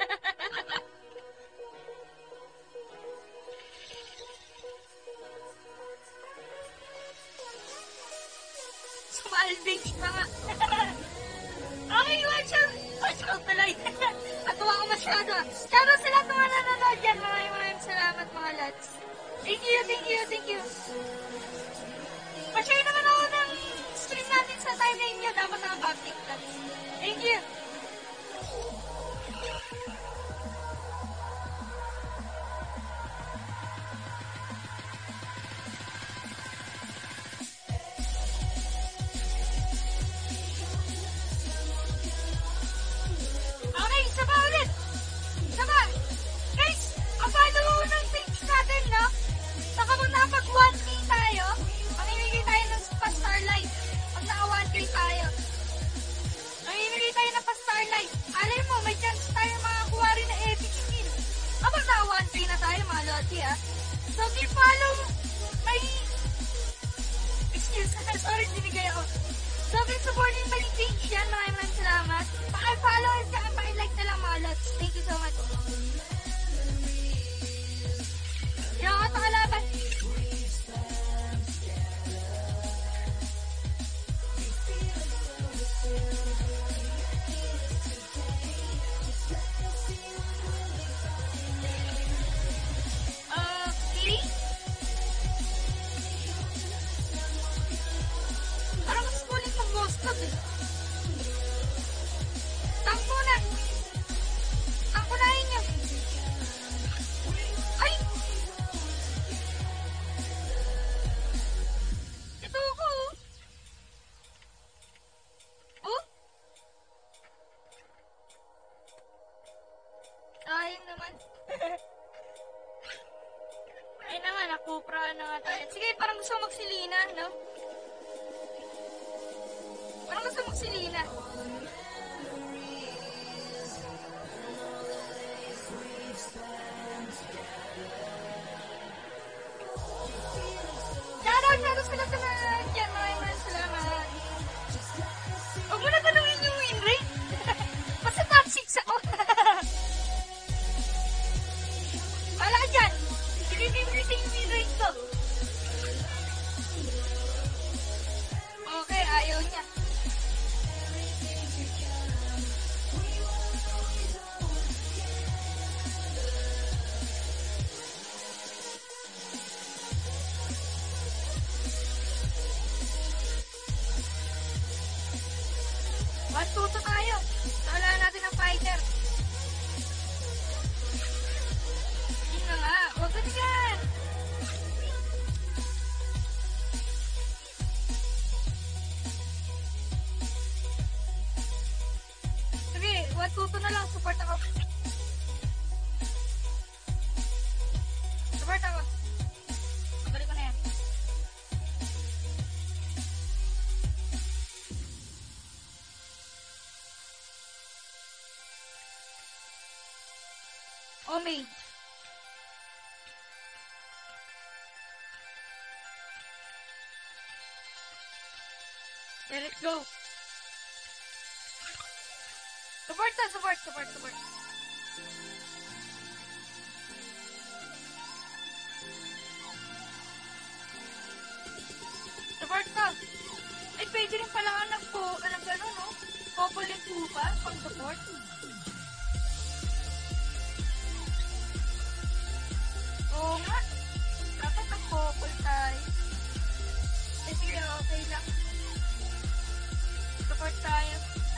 Salvage mga. Okay, watch out tuloy. Natuwa ko masyado. Shoutout sa lahat ng mga nanonood dyan. Maraming salamat mga lads. Thank you. Pa-share naman ako ng stream natin sa timeline nyo. Dapat naka-public lads. Thank you. Okay, isa pa ulit. Guys, ang follow ng page natin, no? Saka kung napag 1K tayo, mamimigay tayo ng pa-starlight. Pag naka 1K tayo. Mamimigay tayo ng pa-starlight. Alay mo, may chance tayo makakuha rin na epic skin. Kapag naka 1K na tayo, mga lodi, ha? So, keep follow my... Excuse, sorry, sinigay ako. So, keep supporting my page yan. Maraming salamat. Paki-follow at saka paki-like na lang, mga lods. Thank you so much. Yung ako kalaban. Okay. Parang mas kulit mag-ghost club eh. Takbo na. Takbunahin niyo. Ay! Ito ako. Oh? Ayun naman. Ay na nga, nakupra na nga tayo. Sige, parang gusto magsilina, no? Parang gusto magsilina. Shoutout sa lahat dyan. Maraming salamat. Huwag mo na tanungin yung win rate. Basta top 6 ako. Wala ka dyan. Sinibibiritin yung win rate ko. Okay, ayaw niya. Matuto tayo. Wala natin ang fighter. Yun na nga. Huwag ka dyan. Sige, matuto na lang. Support ako. Support ako. Balik ko na yan. Omei. Let it go. Support na, support. Support na. Ay, pwede rin pala ka ng gano'n, no? Couple and pupa, pang support. Oo nga. Dapat ang couple tayo. Eh, sige, okay lang. Support tayo.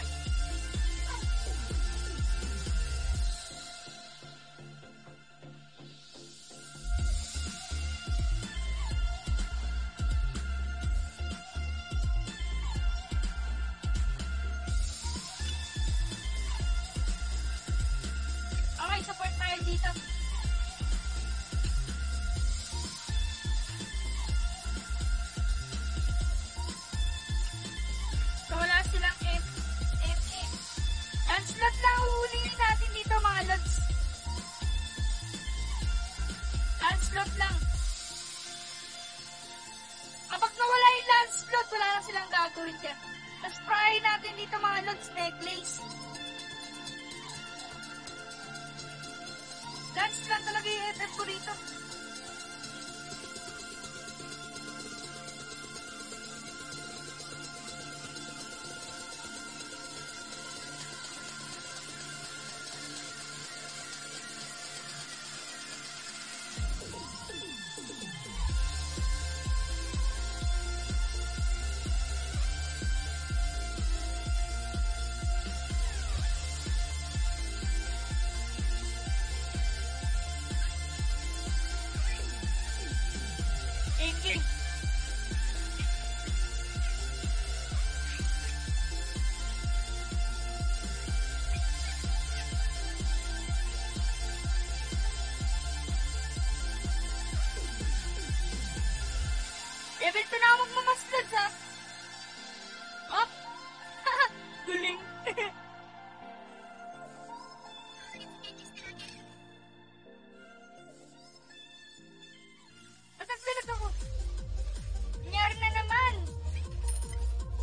Okay, support tayo dito. So, wala silang MM. Landslot lang uhulihin natin dito, mga lods. Landslot lang. Kapag nawala yung landslot, wala na silang gagawin dyan. Tapos pry natin dito, mga lods, necklace. Landslot talaga yung FF ko rito. Engage. Level 2 na ako magmamaslad, ha? Oh! Guling. Matagdalag ako. Nangyari na naman.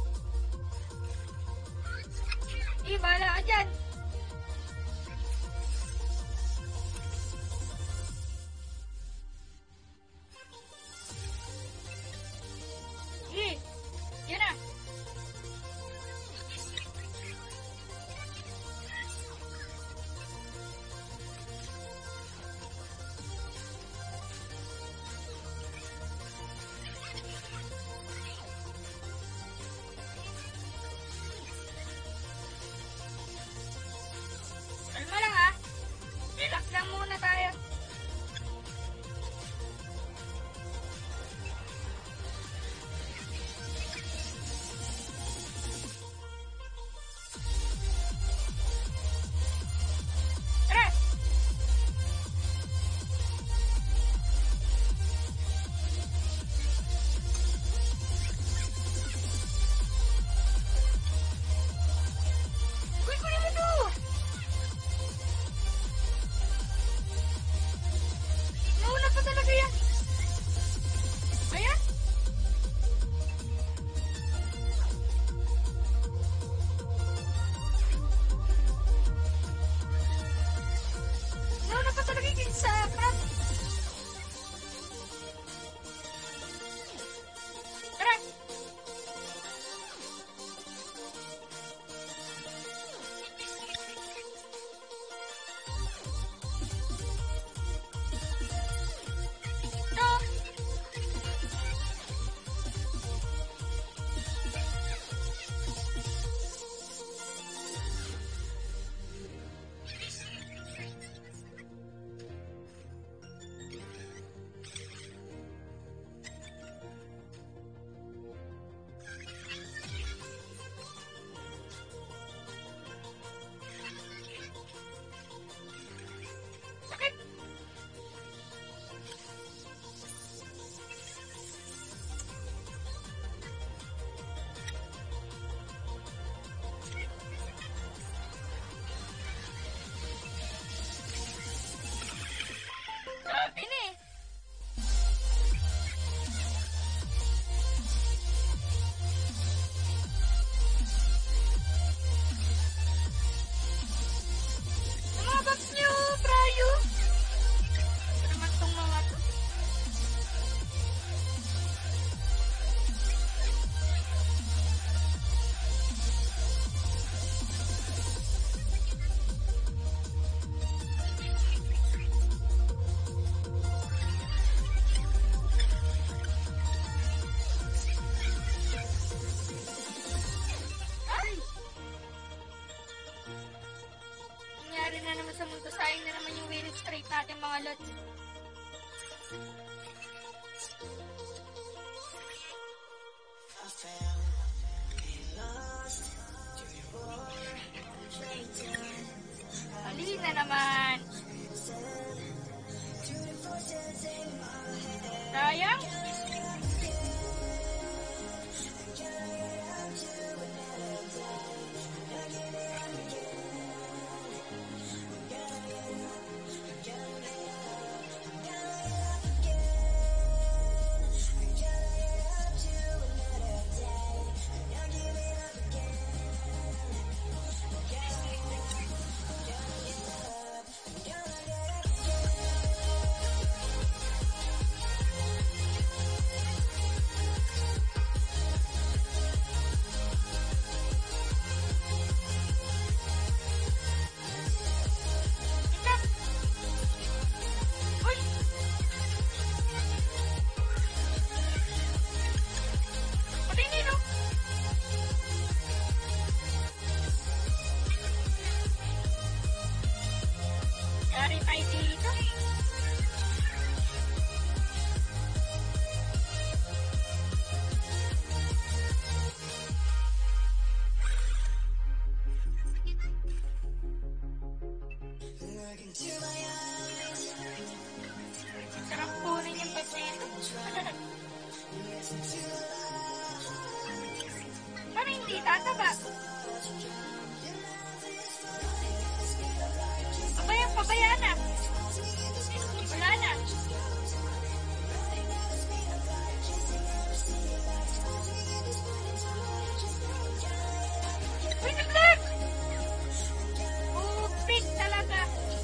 Bahala ka dyan. mga lods. Mali na naman. Sayang. Sarap kunin yung bag na ito. Parang hindi tataba. Pabaya na. Wala na. Uy, nag-lag! Upik talaga.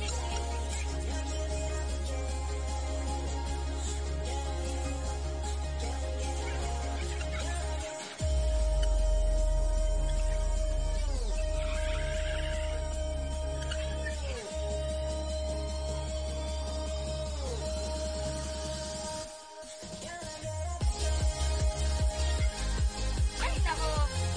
Ay, nako.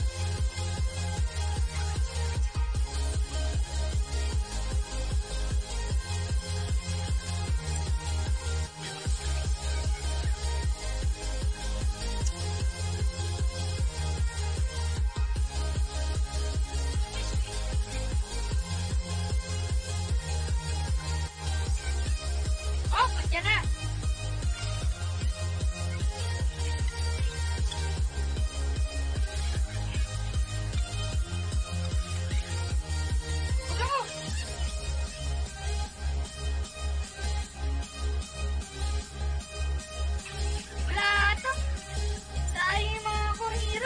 Oh, andyan na. Huwag mo. Wala ata. Sayang yung mga core hero.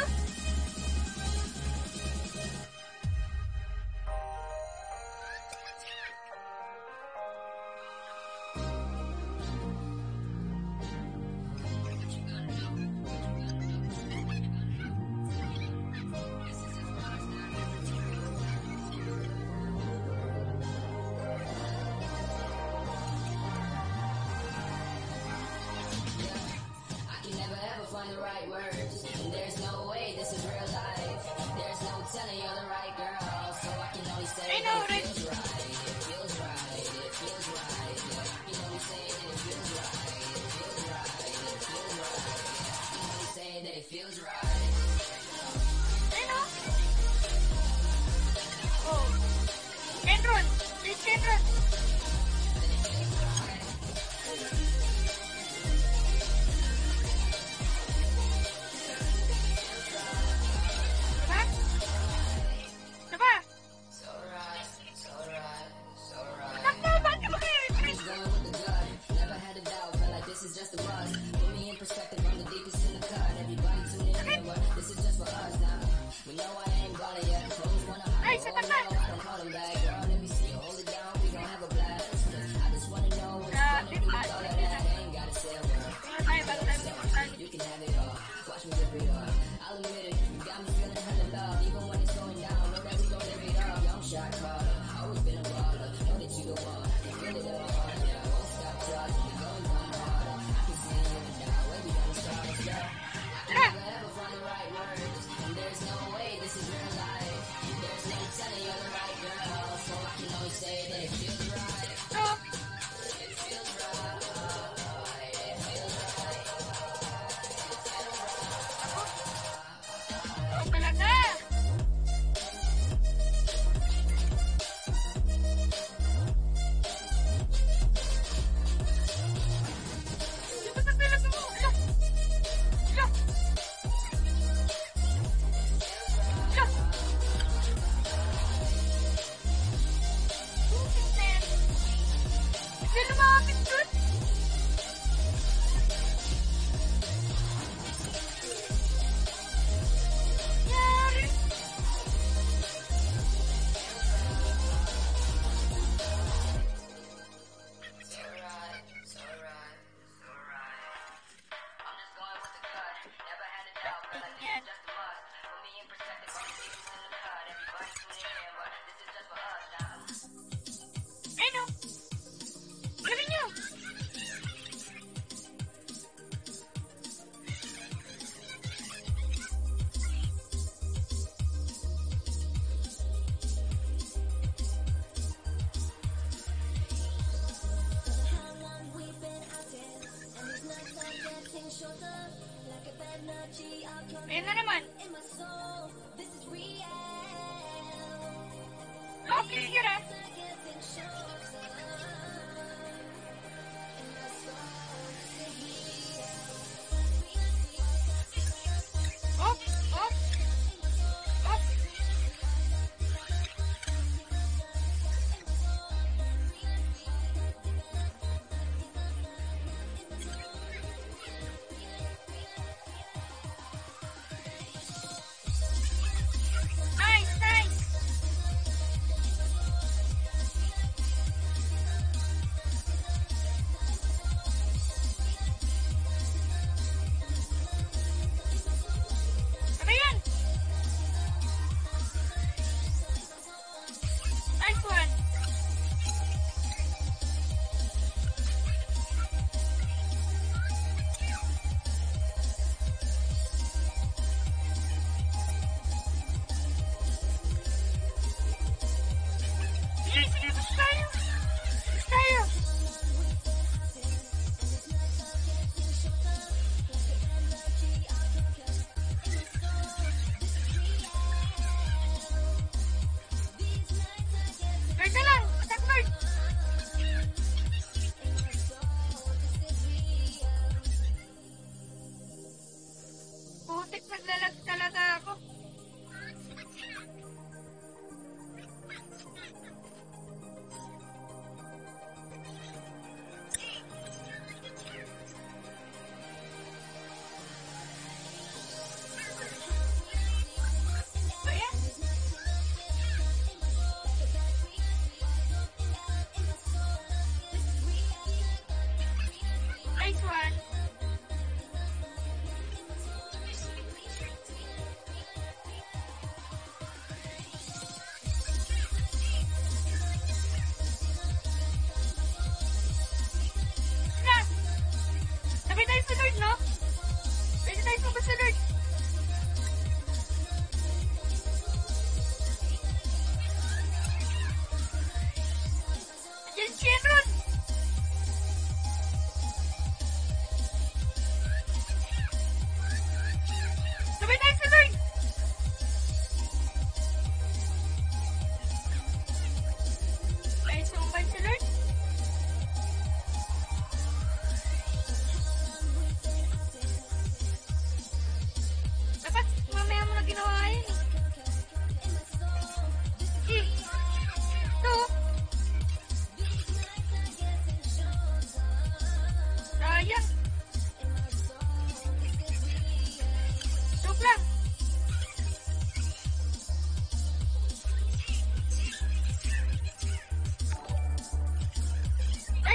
I can never ever find the right words. And there's no way this is real life. There's no telling you're the right girl. So I can only say I know, that right? it feels right. It feels right. It feels right. Yeah, I can only say that it feels right. It feels right. It feels right. Yeah, I can only say that it feels right. Ano? Oh. Enron. It's Enron. Diba? Diba? So right. So right. So right. Takbo, bakit ka maki-refresh? Going with the gut. Never had a doubt. Felt like this is just a buzz. Put me in perspective. I'm the deepest in the cut. Everybody tune in. But this is just for us now. We know I ain't balling yet. Close wanna hide. Ay, sa Oh, tapat. no, I don't call them back. Girl, let me see you hold it down. We gon' have a blast. I just wanna know what you Ah, wanna do with all of that. Ain't gotta say a word. Tingnan tayo, bago tayo mag-start. You can have it all. Watch me rip it up. I'll admit it. You got me feeling hella love. Even when it's going down. Know that we gon' live it up. Young shot caller. Always been a baller. Know that you the one. I can feel it all. Yeah, I won't stop charging. You're going one harder. I can see you now. When we gonna start it, yeah. I can never ever find the right words. And there's no way this is real life. There's no telling you're the right girl. So I can only say that it feels right. So, It feels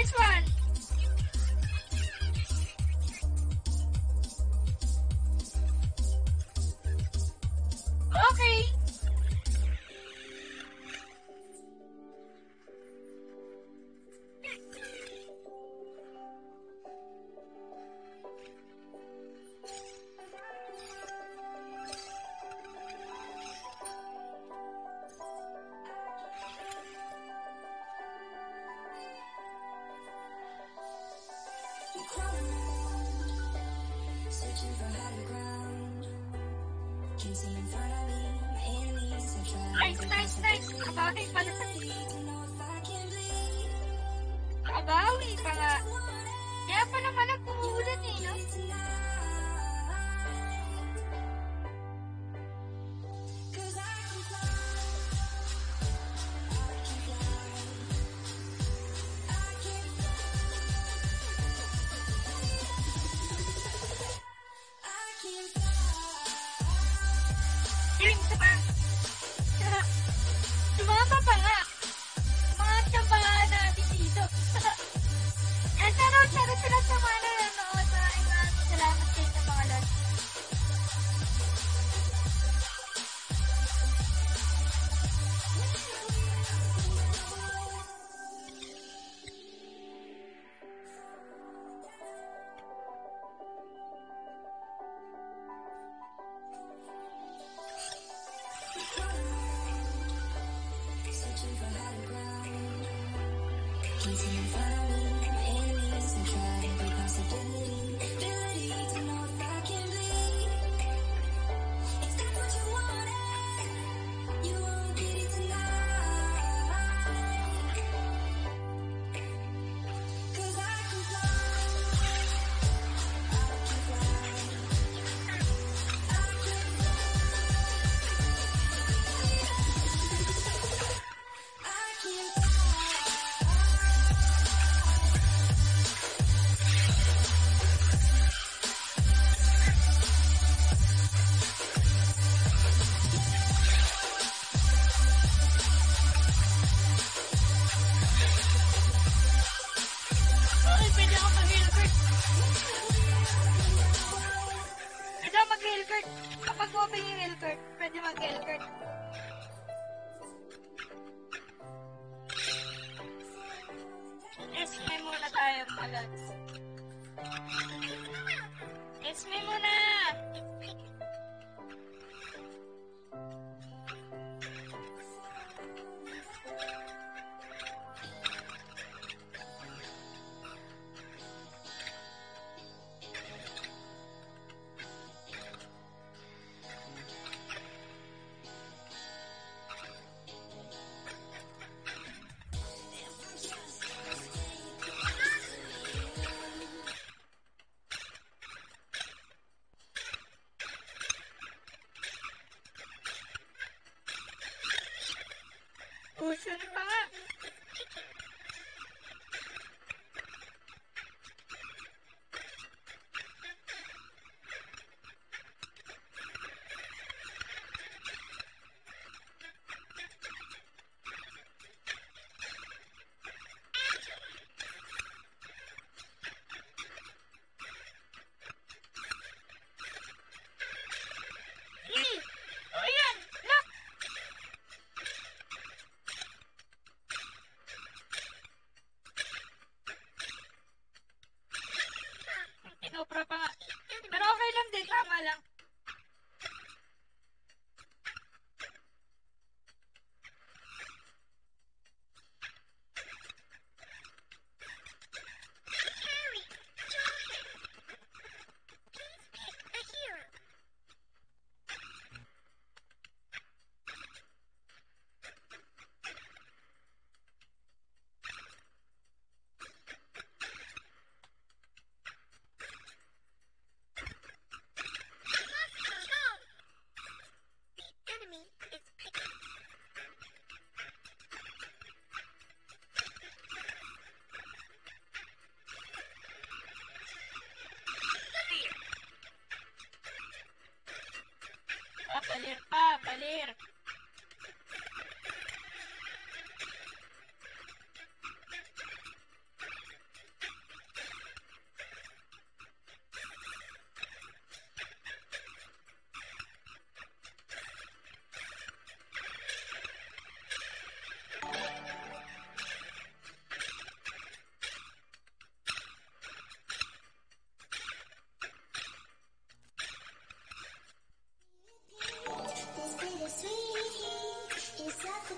Nice one! Okay! Searching for higher ground. Can see in front of me, my enemies have tried Nice, nice, nice! Kabawi pala. to know if I can bleed. Kabawi pa nga. Kaya pa naman nagpumulan eh, no? Cause I can fly. I can fly. I can fly. I can fly. Yung sama. Sumama pa nga. Mga tsambahan natin dito. Charot sila sa mga nanonood. Maraming salamat sa inyo mga lods. Searching for higher ground. Can see in front of me, my enemies have tried every possibility. Ability to know if I can bleed. If that's what you wanted, you won't get it tonight. Cause I can fly. I can fly. I can fly. I can fly. Okay, pwede ako mag-Hilbert. Pwede ako mag-Hilbert. Kapag open yung Hilbert, pwede mag-Hilbert. Esme muna tayo, mga lods. Esme muna! Puso pa nga. Oh, yan! Look!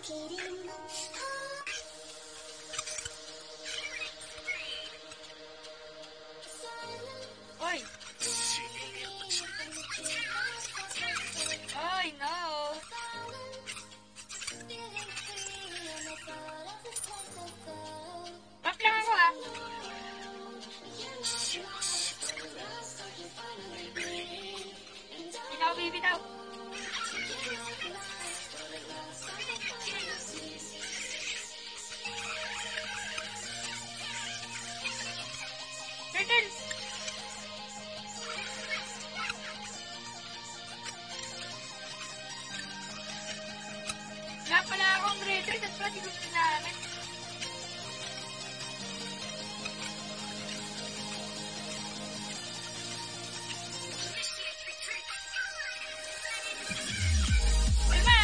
Oy! Ay, no! Map lang ako, ha? Hindi na ako bibitaw. Turtle! Wala pala akong grade 3, tapos pati gusto namin. Uy, ma!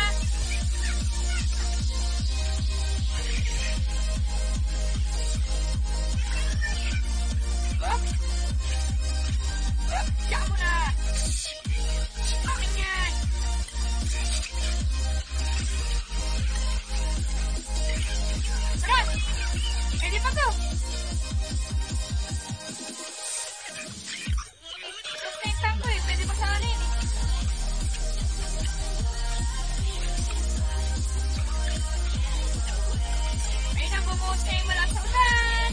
Hop! Hop! Diyan mo na! Akin yan! Tara! Pwede pa to! Tapos na yung tank ko eh. Pwede pa sa alin eh. May nabumuhos kayong malakas sa ulan!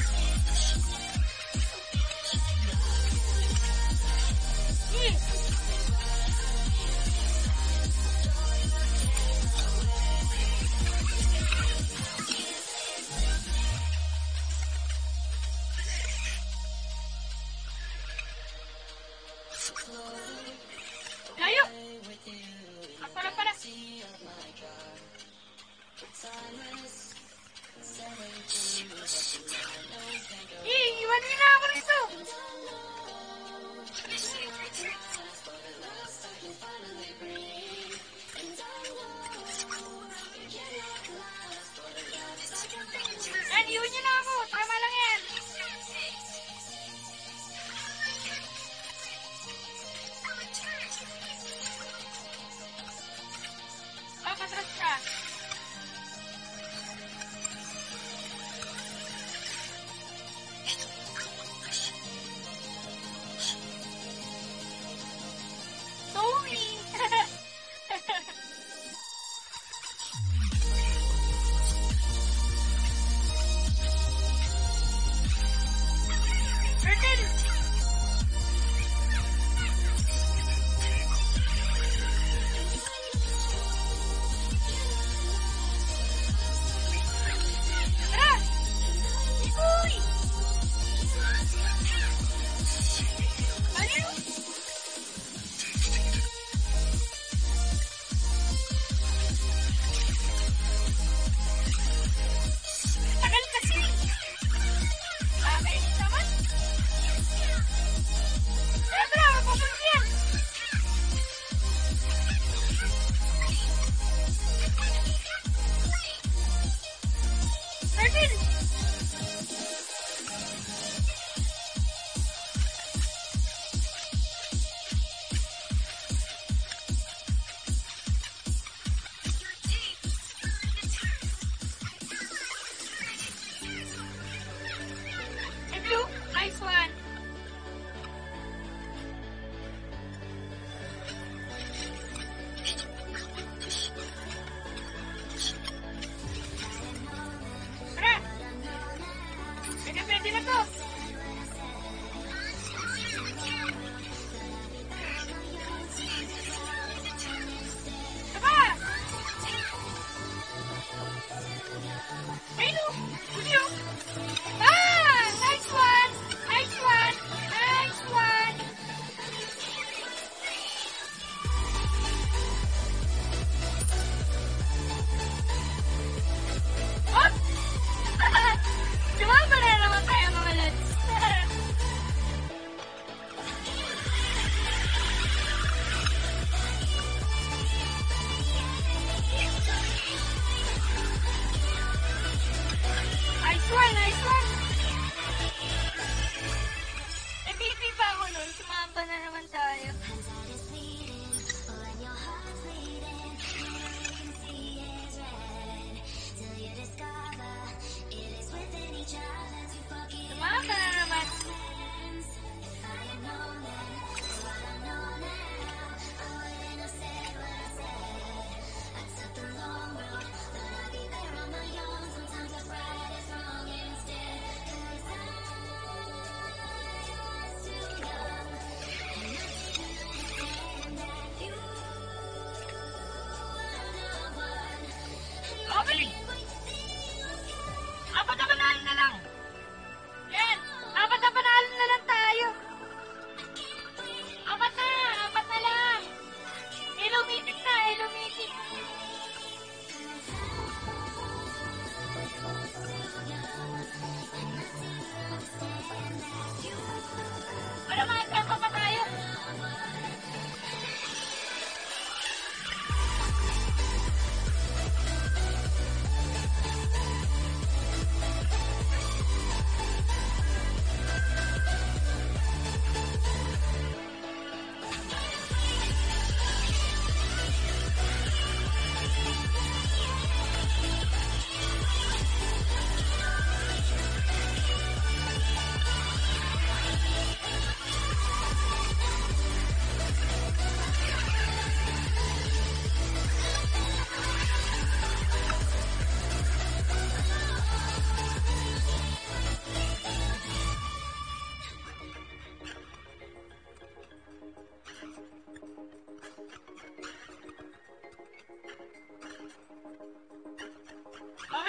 Layo! Para. Iwan niyo na ako rito! Yan, iwan niyo na ako! Tama lang yan! Patras ka! Sorry! Turtle! Tara! Uy! Aliw! Tagal kasi! Nakakainis naman! Tara! Mapapunod yan! Turtle! Hey, Blue! Nice one! Tara!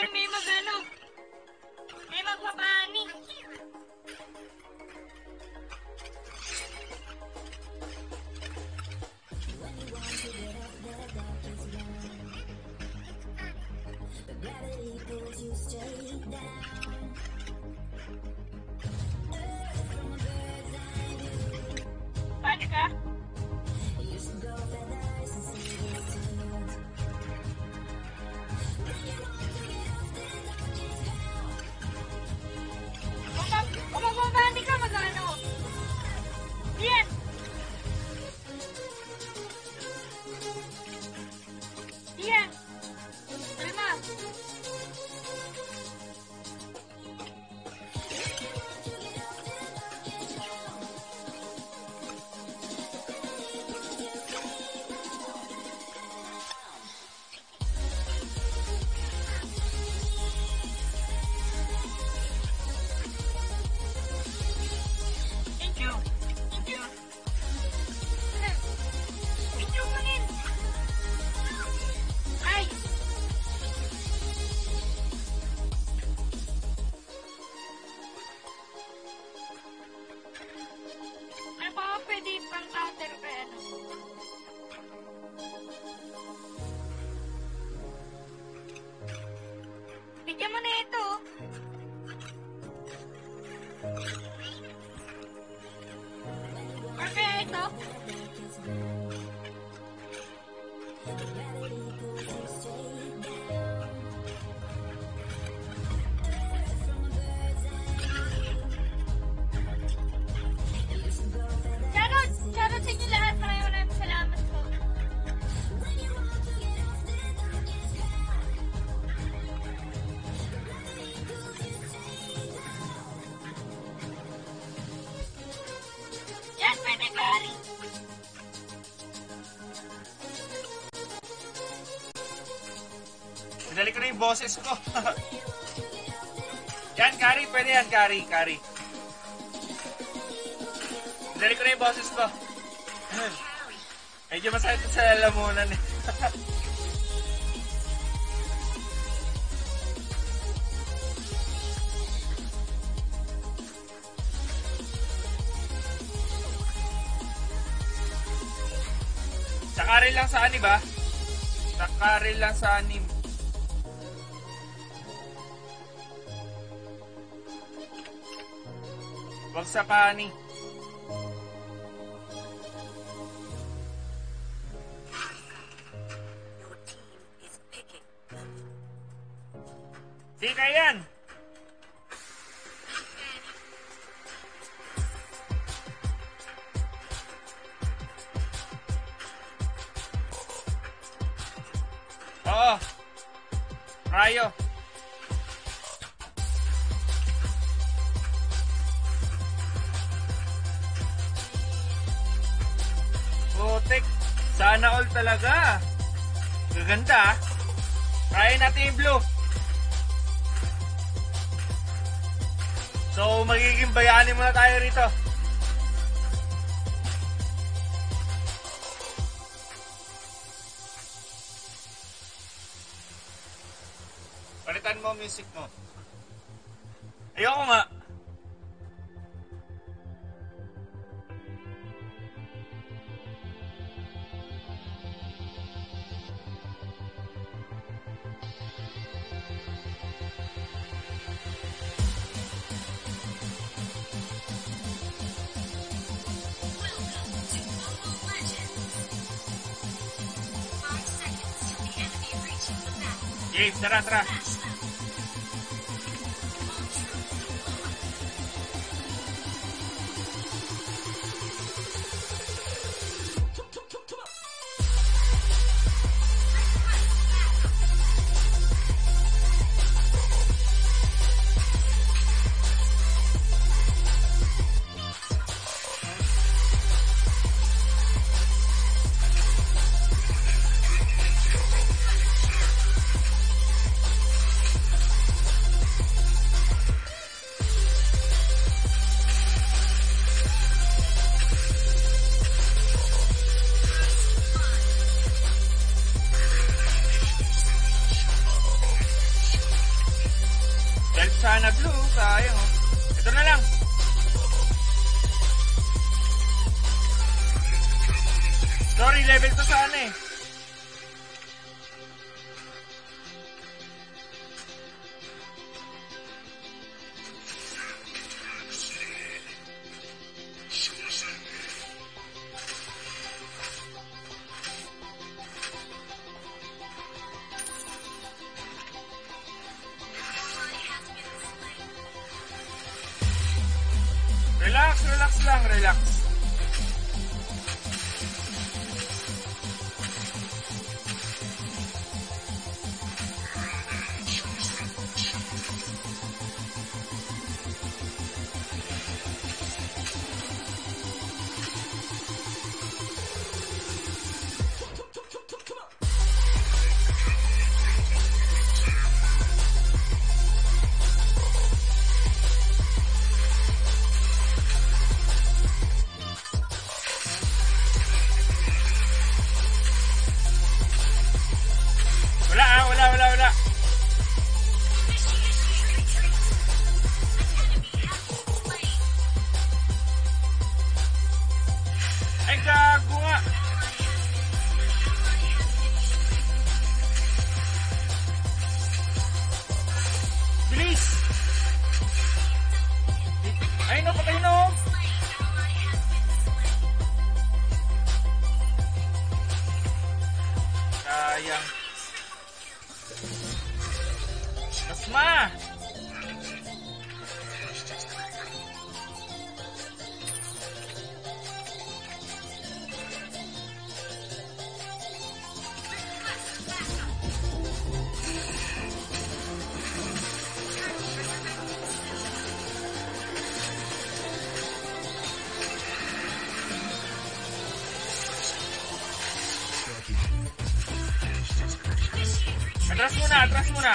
may magano. May magpapani. Pani ka? Kung magbabani ka, mag-ano? Yan! Yan! Alma! Thank you. Thank you. Thank you, Manin. Ay! Ano ba pwede pang counter ka ano? Bigyan mo na ito. Or kaya ito? Shoutout sa inyo lahat. Maraming salamat po. Yan, pwede Gary. Pinali ko na yung boses ko. Yan, Kari. Pwede yan, Kari. Pinali ko na yung boses ko. Medyo masakit sa lalamunan eh. Sakaril lang sa anim ba? Sakaril lang sa anim. Wag sa pani. Di kayan! Oo. Rayo. Putik. Sana all talaga. Gaganda. Try natin yung blue. So, magiging bayani muna tayo rito. Palitan mo music mo. Ayoko nga. Game, tara, tara. Sana blue. Sayang, oh. Ito na lang. Sorry, level to sana eh. Relax lang, relax. Wala. Ay, gago nga. Bilis! Ay, no, patay no. Sayang. Asma! Atras muna.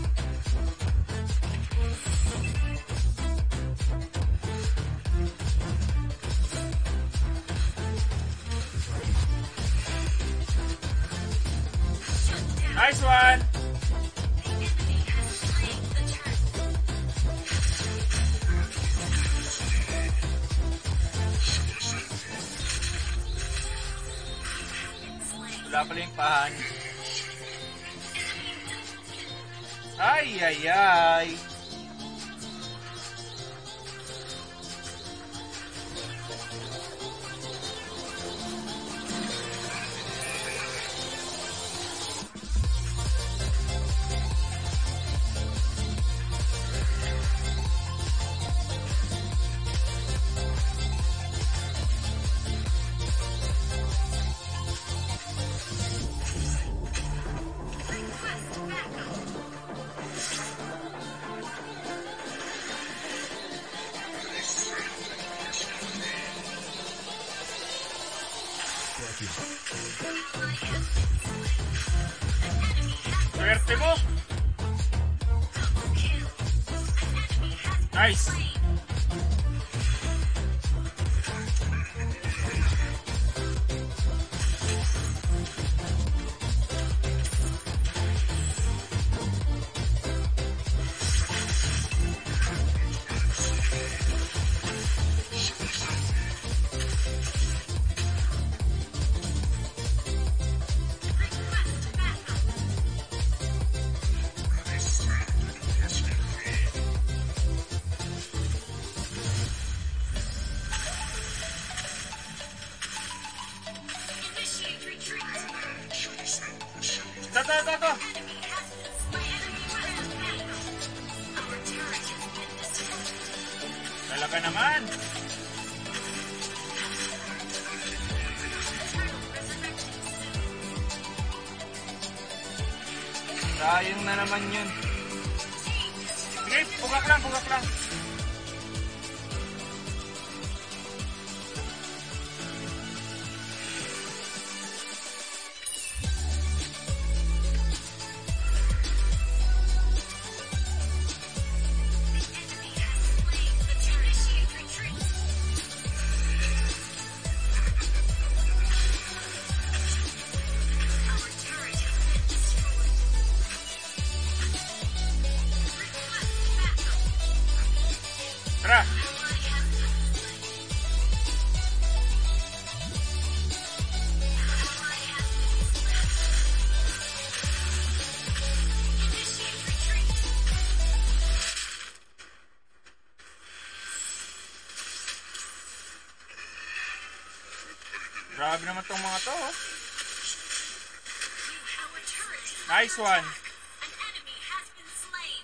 Nice one. Wala pala yung pahan. Ay. Swerte mo. Nice. Ito. Talaga naman. Sayang na naman yun. Sige, bugak lang. Tara! Grabe naman tong mga to, oh. Nice one. An enemy has been slain.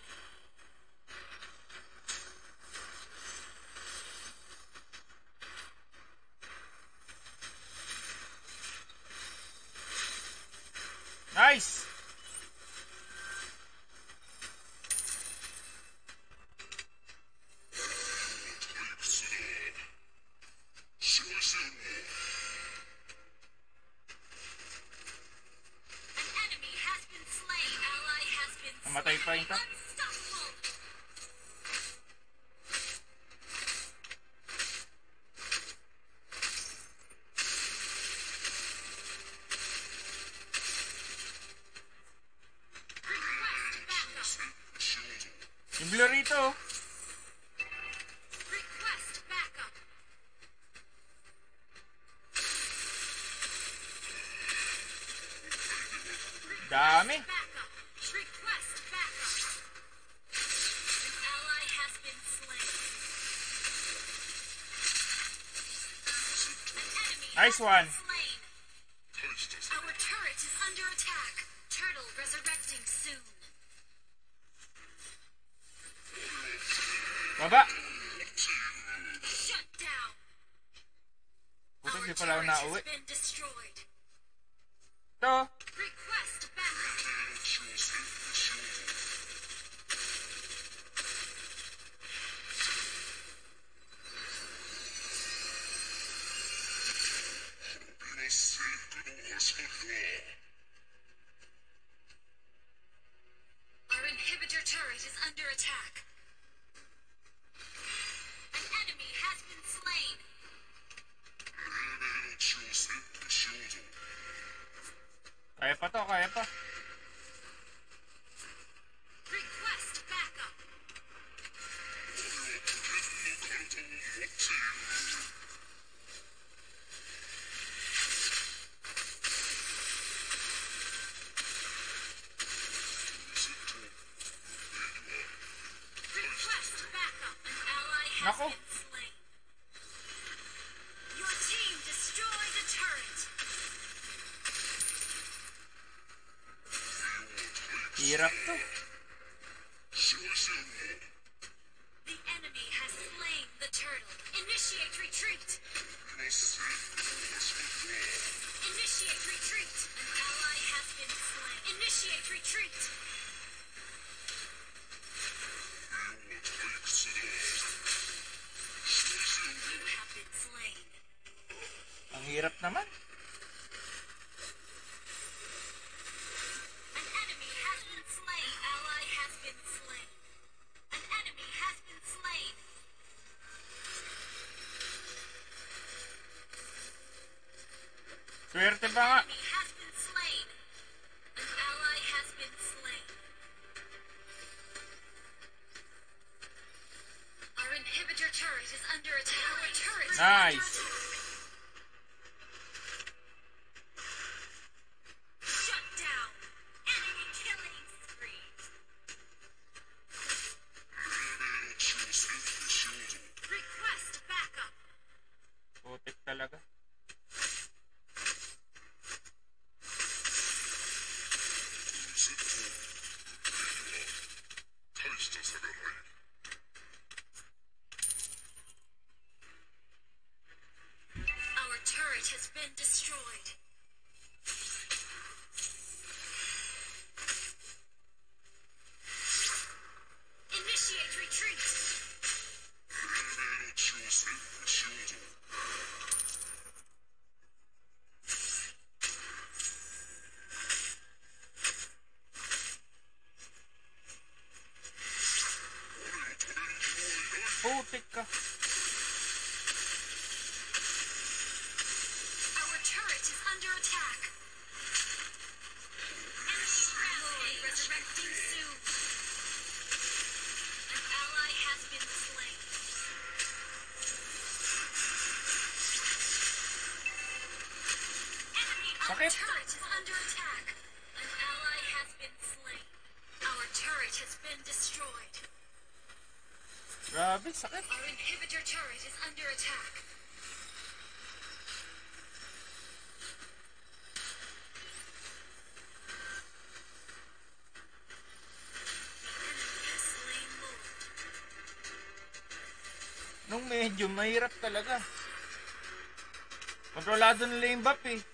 Nice! An enemy has been slain. Ally has been slain. Namatay pa yung top. Unstoppable. Request backup. Yung blue rito, oh. Request backup. Dami. Backup. Request backup. An ally has been slain. An enemy Nice one. slain. Our turret is under attack. Turtle resurrecting soon. Baba! Shut down. Puto, Our di pala ako turret nauwi. has been destroyed. Ito, Request backup. Our inhibitor turret is under attack. An enemy has been slain. kaya pa to, kaya pa. Request backup. Request backup. An ally has Nako. been slain. Your team destroyed the turret. Hirap to. The enemy has slain the turtle. Initiate retreat. Initiate retreat. An ally has been slain. Initiate retreat. You have been slain. Ang hirap naman. An enemy has been slain. Ally has been slain. An enemy has been slain. Swerte pa nga. Enemy has been slain. An ally has been slain. Our inhibitor turret is under attack. Our turret is under Nice. attack. Shut down. Enemy killing spree. Request backup. Putik talaga. Our turret has been destroyed. Initiate retreat. Putik ka. Our turret is under attack. Enemy rampage. Resurrecting soon. An ally has been slain. has been destroyed. Grabe, sakit. Our inhibitor turret is under attack. Nung medyo mahirap talaga. Kontrolado nila yung buff eh.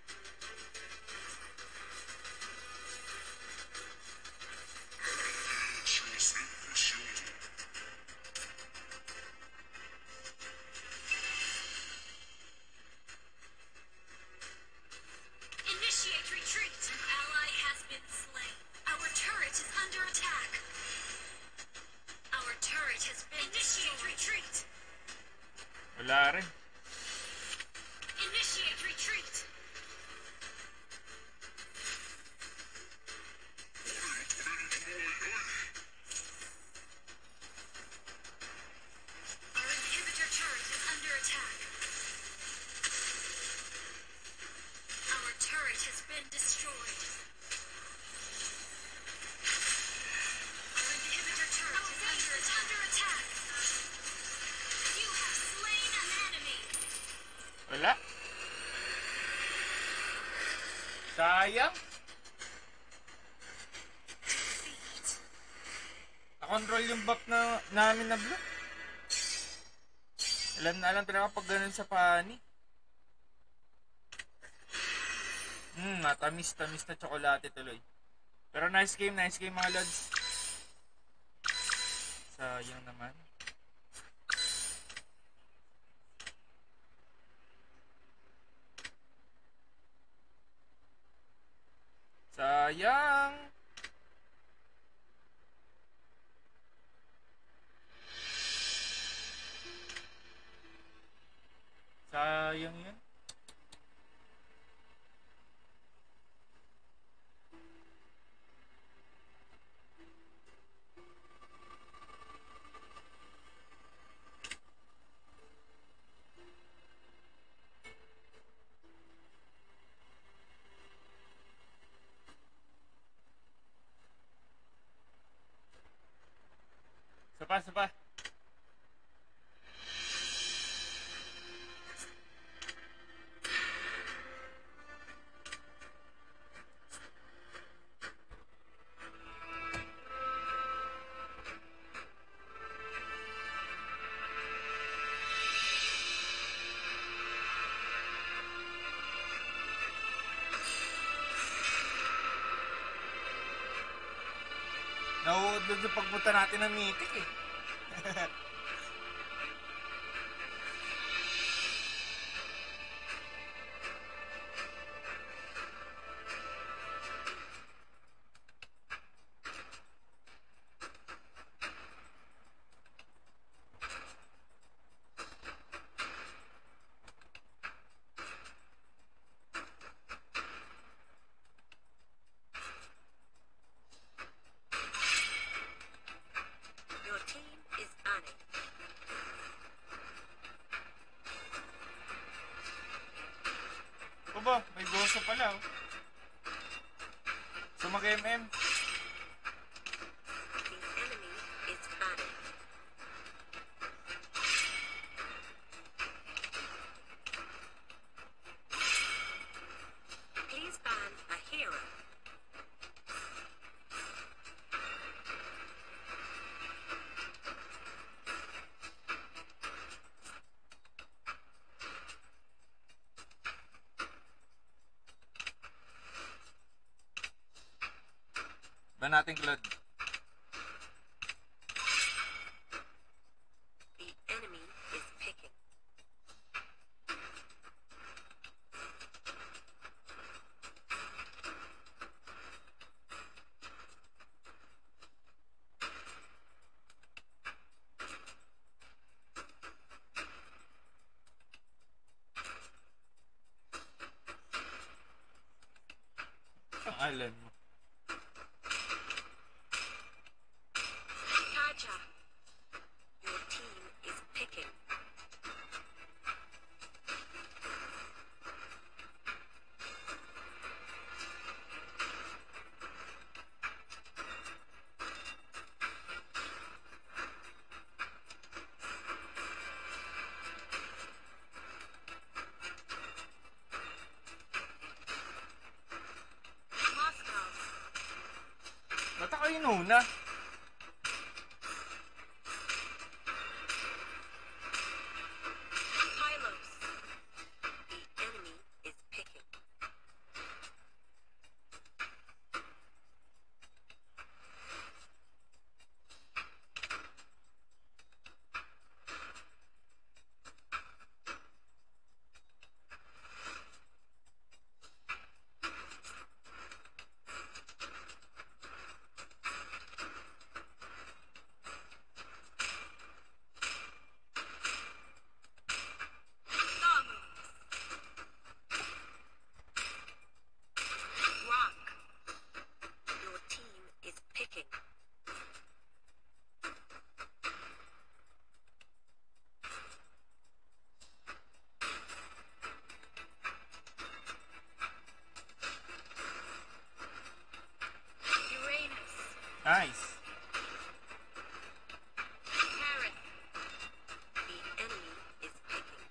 Initiate retreat. An ally has been slain. Our turret is under attack. Our turret has been Initiate retreat. Wala rin. Initiate retreat. Our inhibitor turret is under attack. Our turret has been destroyed. Our inhibitor turret is under attack. You have slain an enemy. Wala. Sayang. Nakontrol yung buff na namin na blue. Alam na alam talaga pag ganun sa pani. Matamis na tsokolate tuloy. Pero nice game mga lods. Sayang naman. Sayang. Sayang yun. Sapa. Nauud doon sa pagpunta natin ng Mythic eh. Your team is banning. O ba, may goso pala oh. So mag-MM. The enemy is banning. Please ban a hero. Ba natin Claude? The enemy is picking. Ang alam mo. kayo nuna? Pylos. The enemy is picking. Rock. Your team is picking. Uranus. Nice. Carrot. The enemy is picking.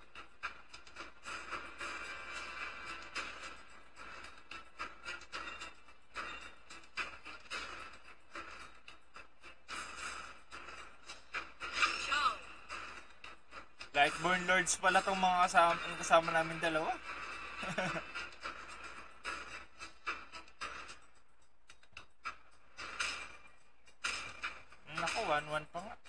Joe. Lightborn Lords pala tong mga kasama namin dalawa. Naku, 1-1 pa nga.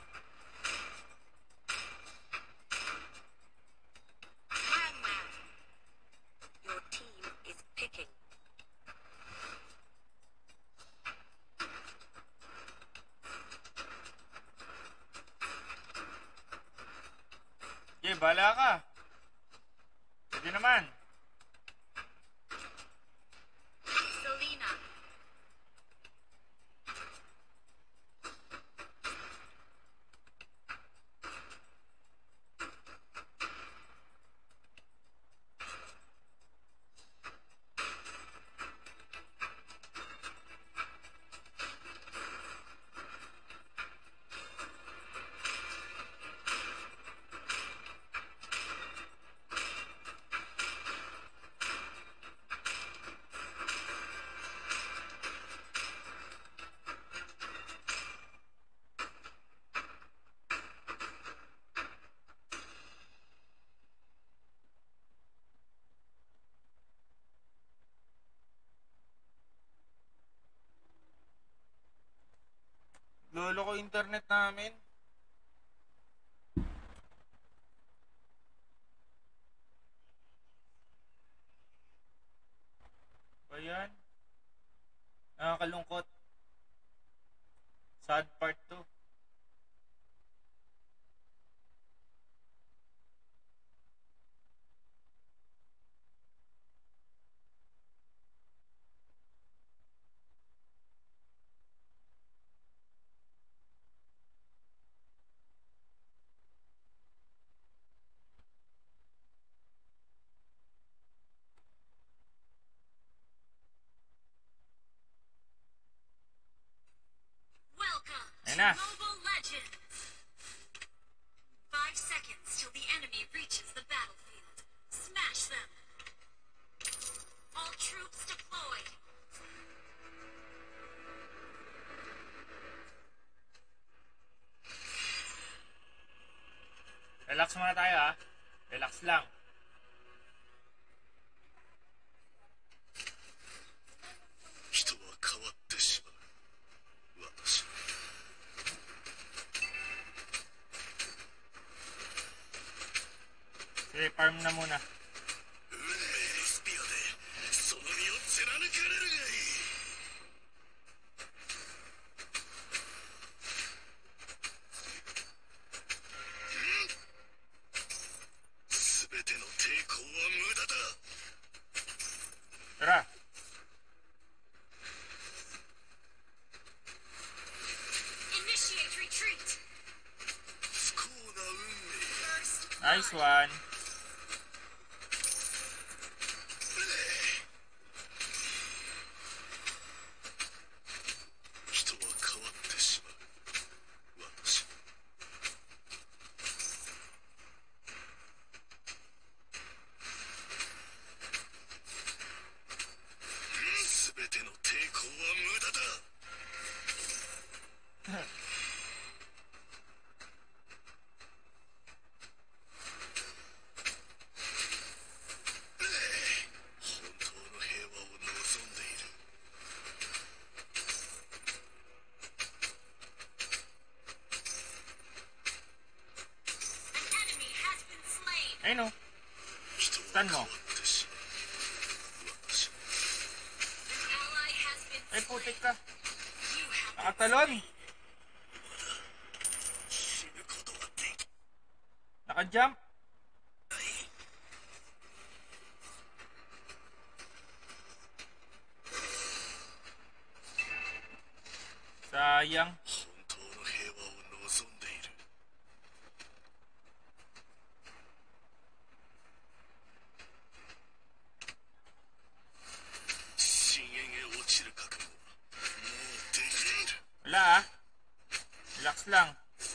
Hangman. Your team is picking. Okay, bahala ka. Pwede naman. Selena. Lolo ko internet namin. Ba yan? Nakakalungkot. Sad part to. Welcome Ayun to na. Mobile Legends! 5 seconds till the enemy reaches the battlefield. Smash them! All troops deployed! Relax muna tayo ha. Relax lang. Sige, farm na muna. Tara. Initiate retreat! Nice one. Ayun o. Stun mo. Ay, putik ka. Nakatalon. Naka-jump. Sayang. Wala ah. Relax lang.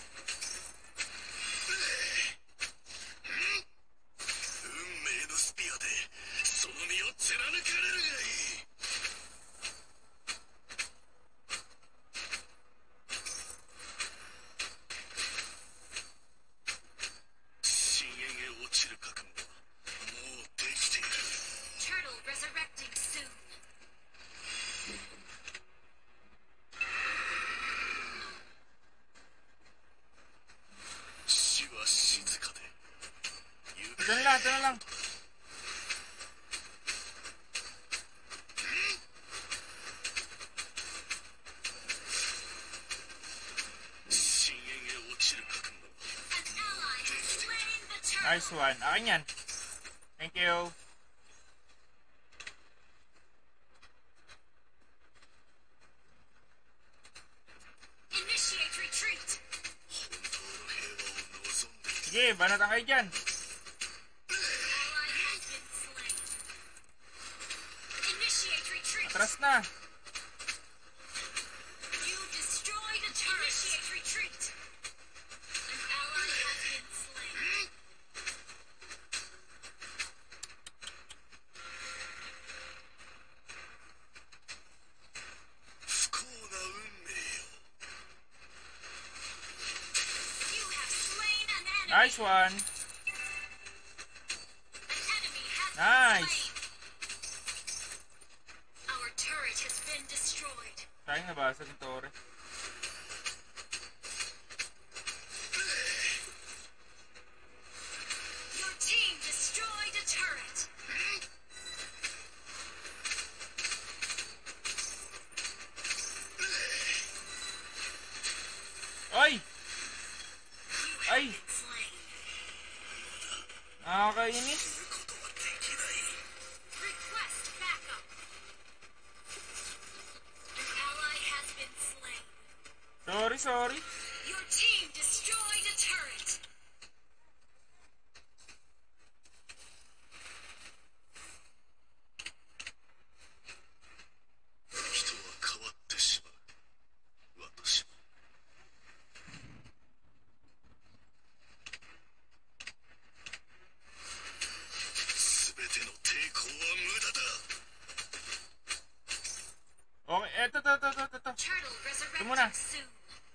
Turtle resurrecting soon. Doon lang, doon lang. An ally has slain the turtle. Nice one. Akin yan. Thank you. Initiate retreat. Sige, banatan kayo dyan. Ally has been slain. Initiate retreat. Atras na. You destroyed a turret. Initiate retreat. An ally has been slain. You have slain an enemy. Nice one. An enemy has Nice. been slain. Our turret has been destroyed. Sayang nabasag yung Torre. Your team destroyed a turret. Oy! You have Ay! been slain. Nakakainis. Request backup. An ally has been slain. Sorry. Your team destroyed a turret. Okay, eto. Turtle muna. resurrecting soon.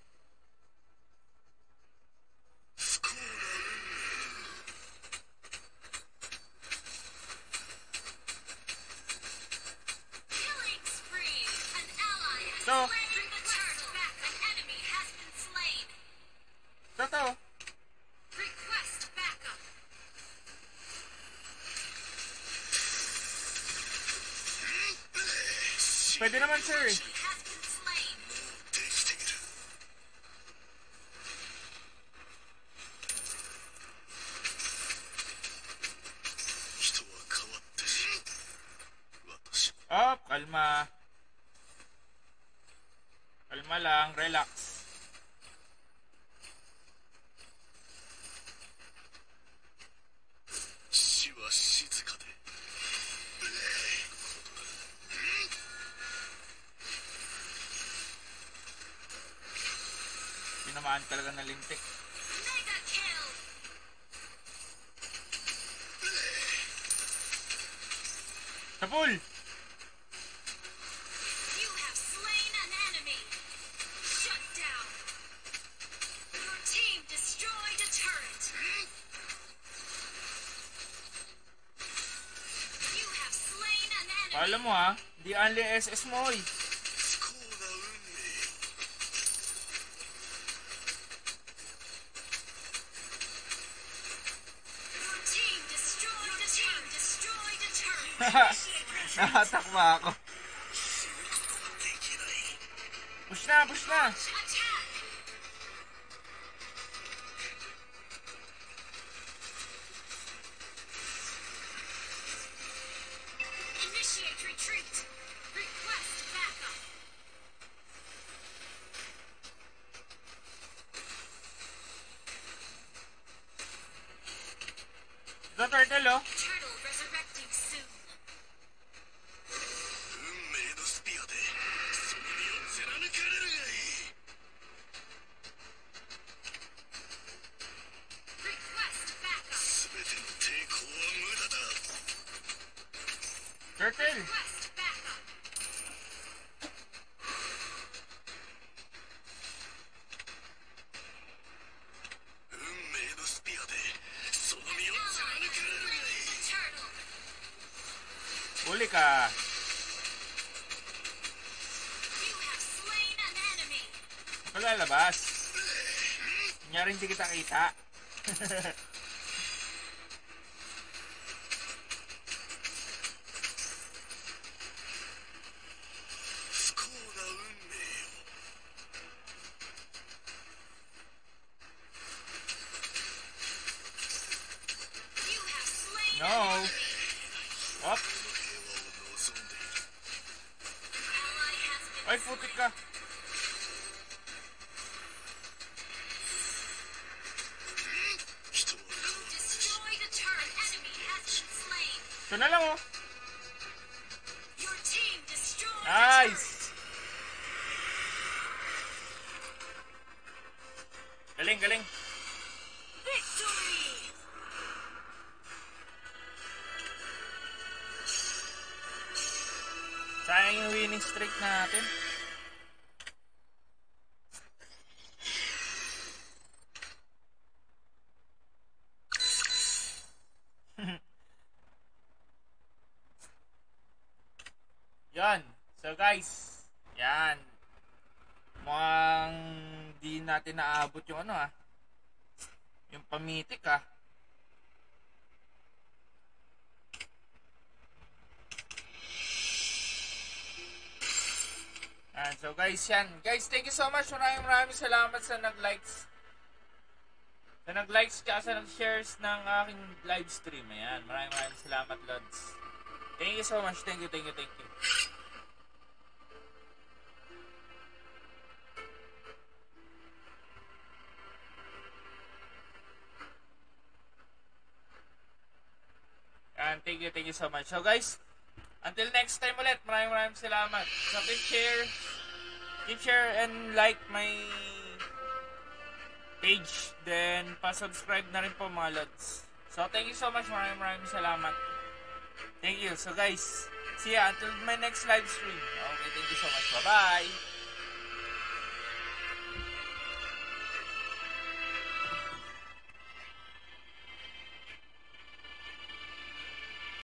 Killing spree. An ally has So. slain the turtle. Back. An enemy has been slain. Ito. Request backup. Pwede naman sir eh. Has been slain. Oh, kalma. Kalma lang, relax. Tinamaan talaga ng lintik. Mega kill. Sa pool! You have slain an enemy. Shut down. Alam mo ha, di only SS mo eh. Nakatakba ako. Push na, push na. Initiate retreat. Request backup. Ito turtle oh. Turtle resurrecting soon. 運命のスピアでその身を貫かれるがいい。 Request backup. 全ての抵抗は無駄だ。 Turtle. Request backup. 運命のスピアでその身を Ally 貫か has れるがい slain い。 the turtle. Huli ka. You have slain an enemy. Palalabas. Nangyari hindi kita kita. 不幸な運命よ。 You have slain No. an enemy. Op. 平和を望んでいる。 Ally has been Ay, putik ka. 人は変わらず destroyed a turret. Enemy has been slain. Ito na lang oh. Your team destroyed a Nice. Galing, galing. turret. Victory. Sayang yung winning streak natin. Yan. So guys, yan. Mukhang di natin naabot yung ano yung pamitik So guys, yan. Guys, thank you so much. Maraming salamat sa nag-likes. Sa nag-likes at sa nag-shares ng aking live stream. Ayan. Maraming salamat, Lods. Thank you so much. Thank you. And thank you so much. So guys, until next time ulit, maraming salamat. So keep share and like my page. Then pa-subscribe na rin po mga Lods. So thank you so much. Maraming salamat. Thank you. So guys, see ya until my next live stream. Okay, thank you so much. Bye-bye.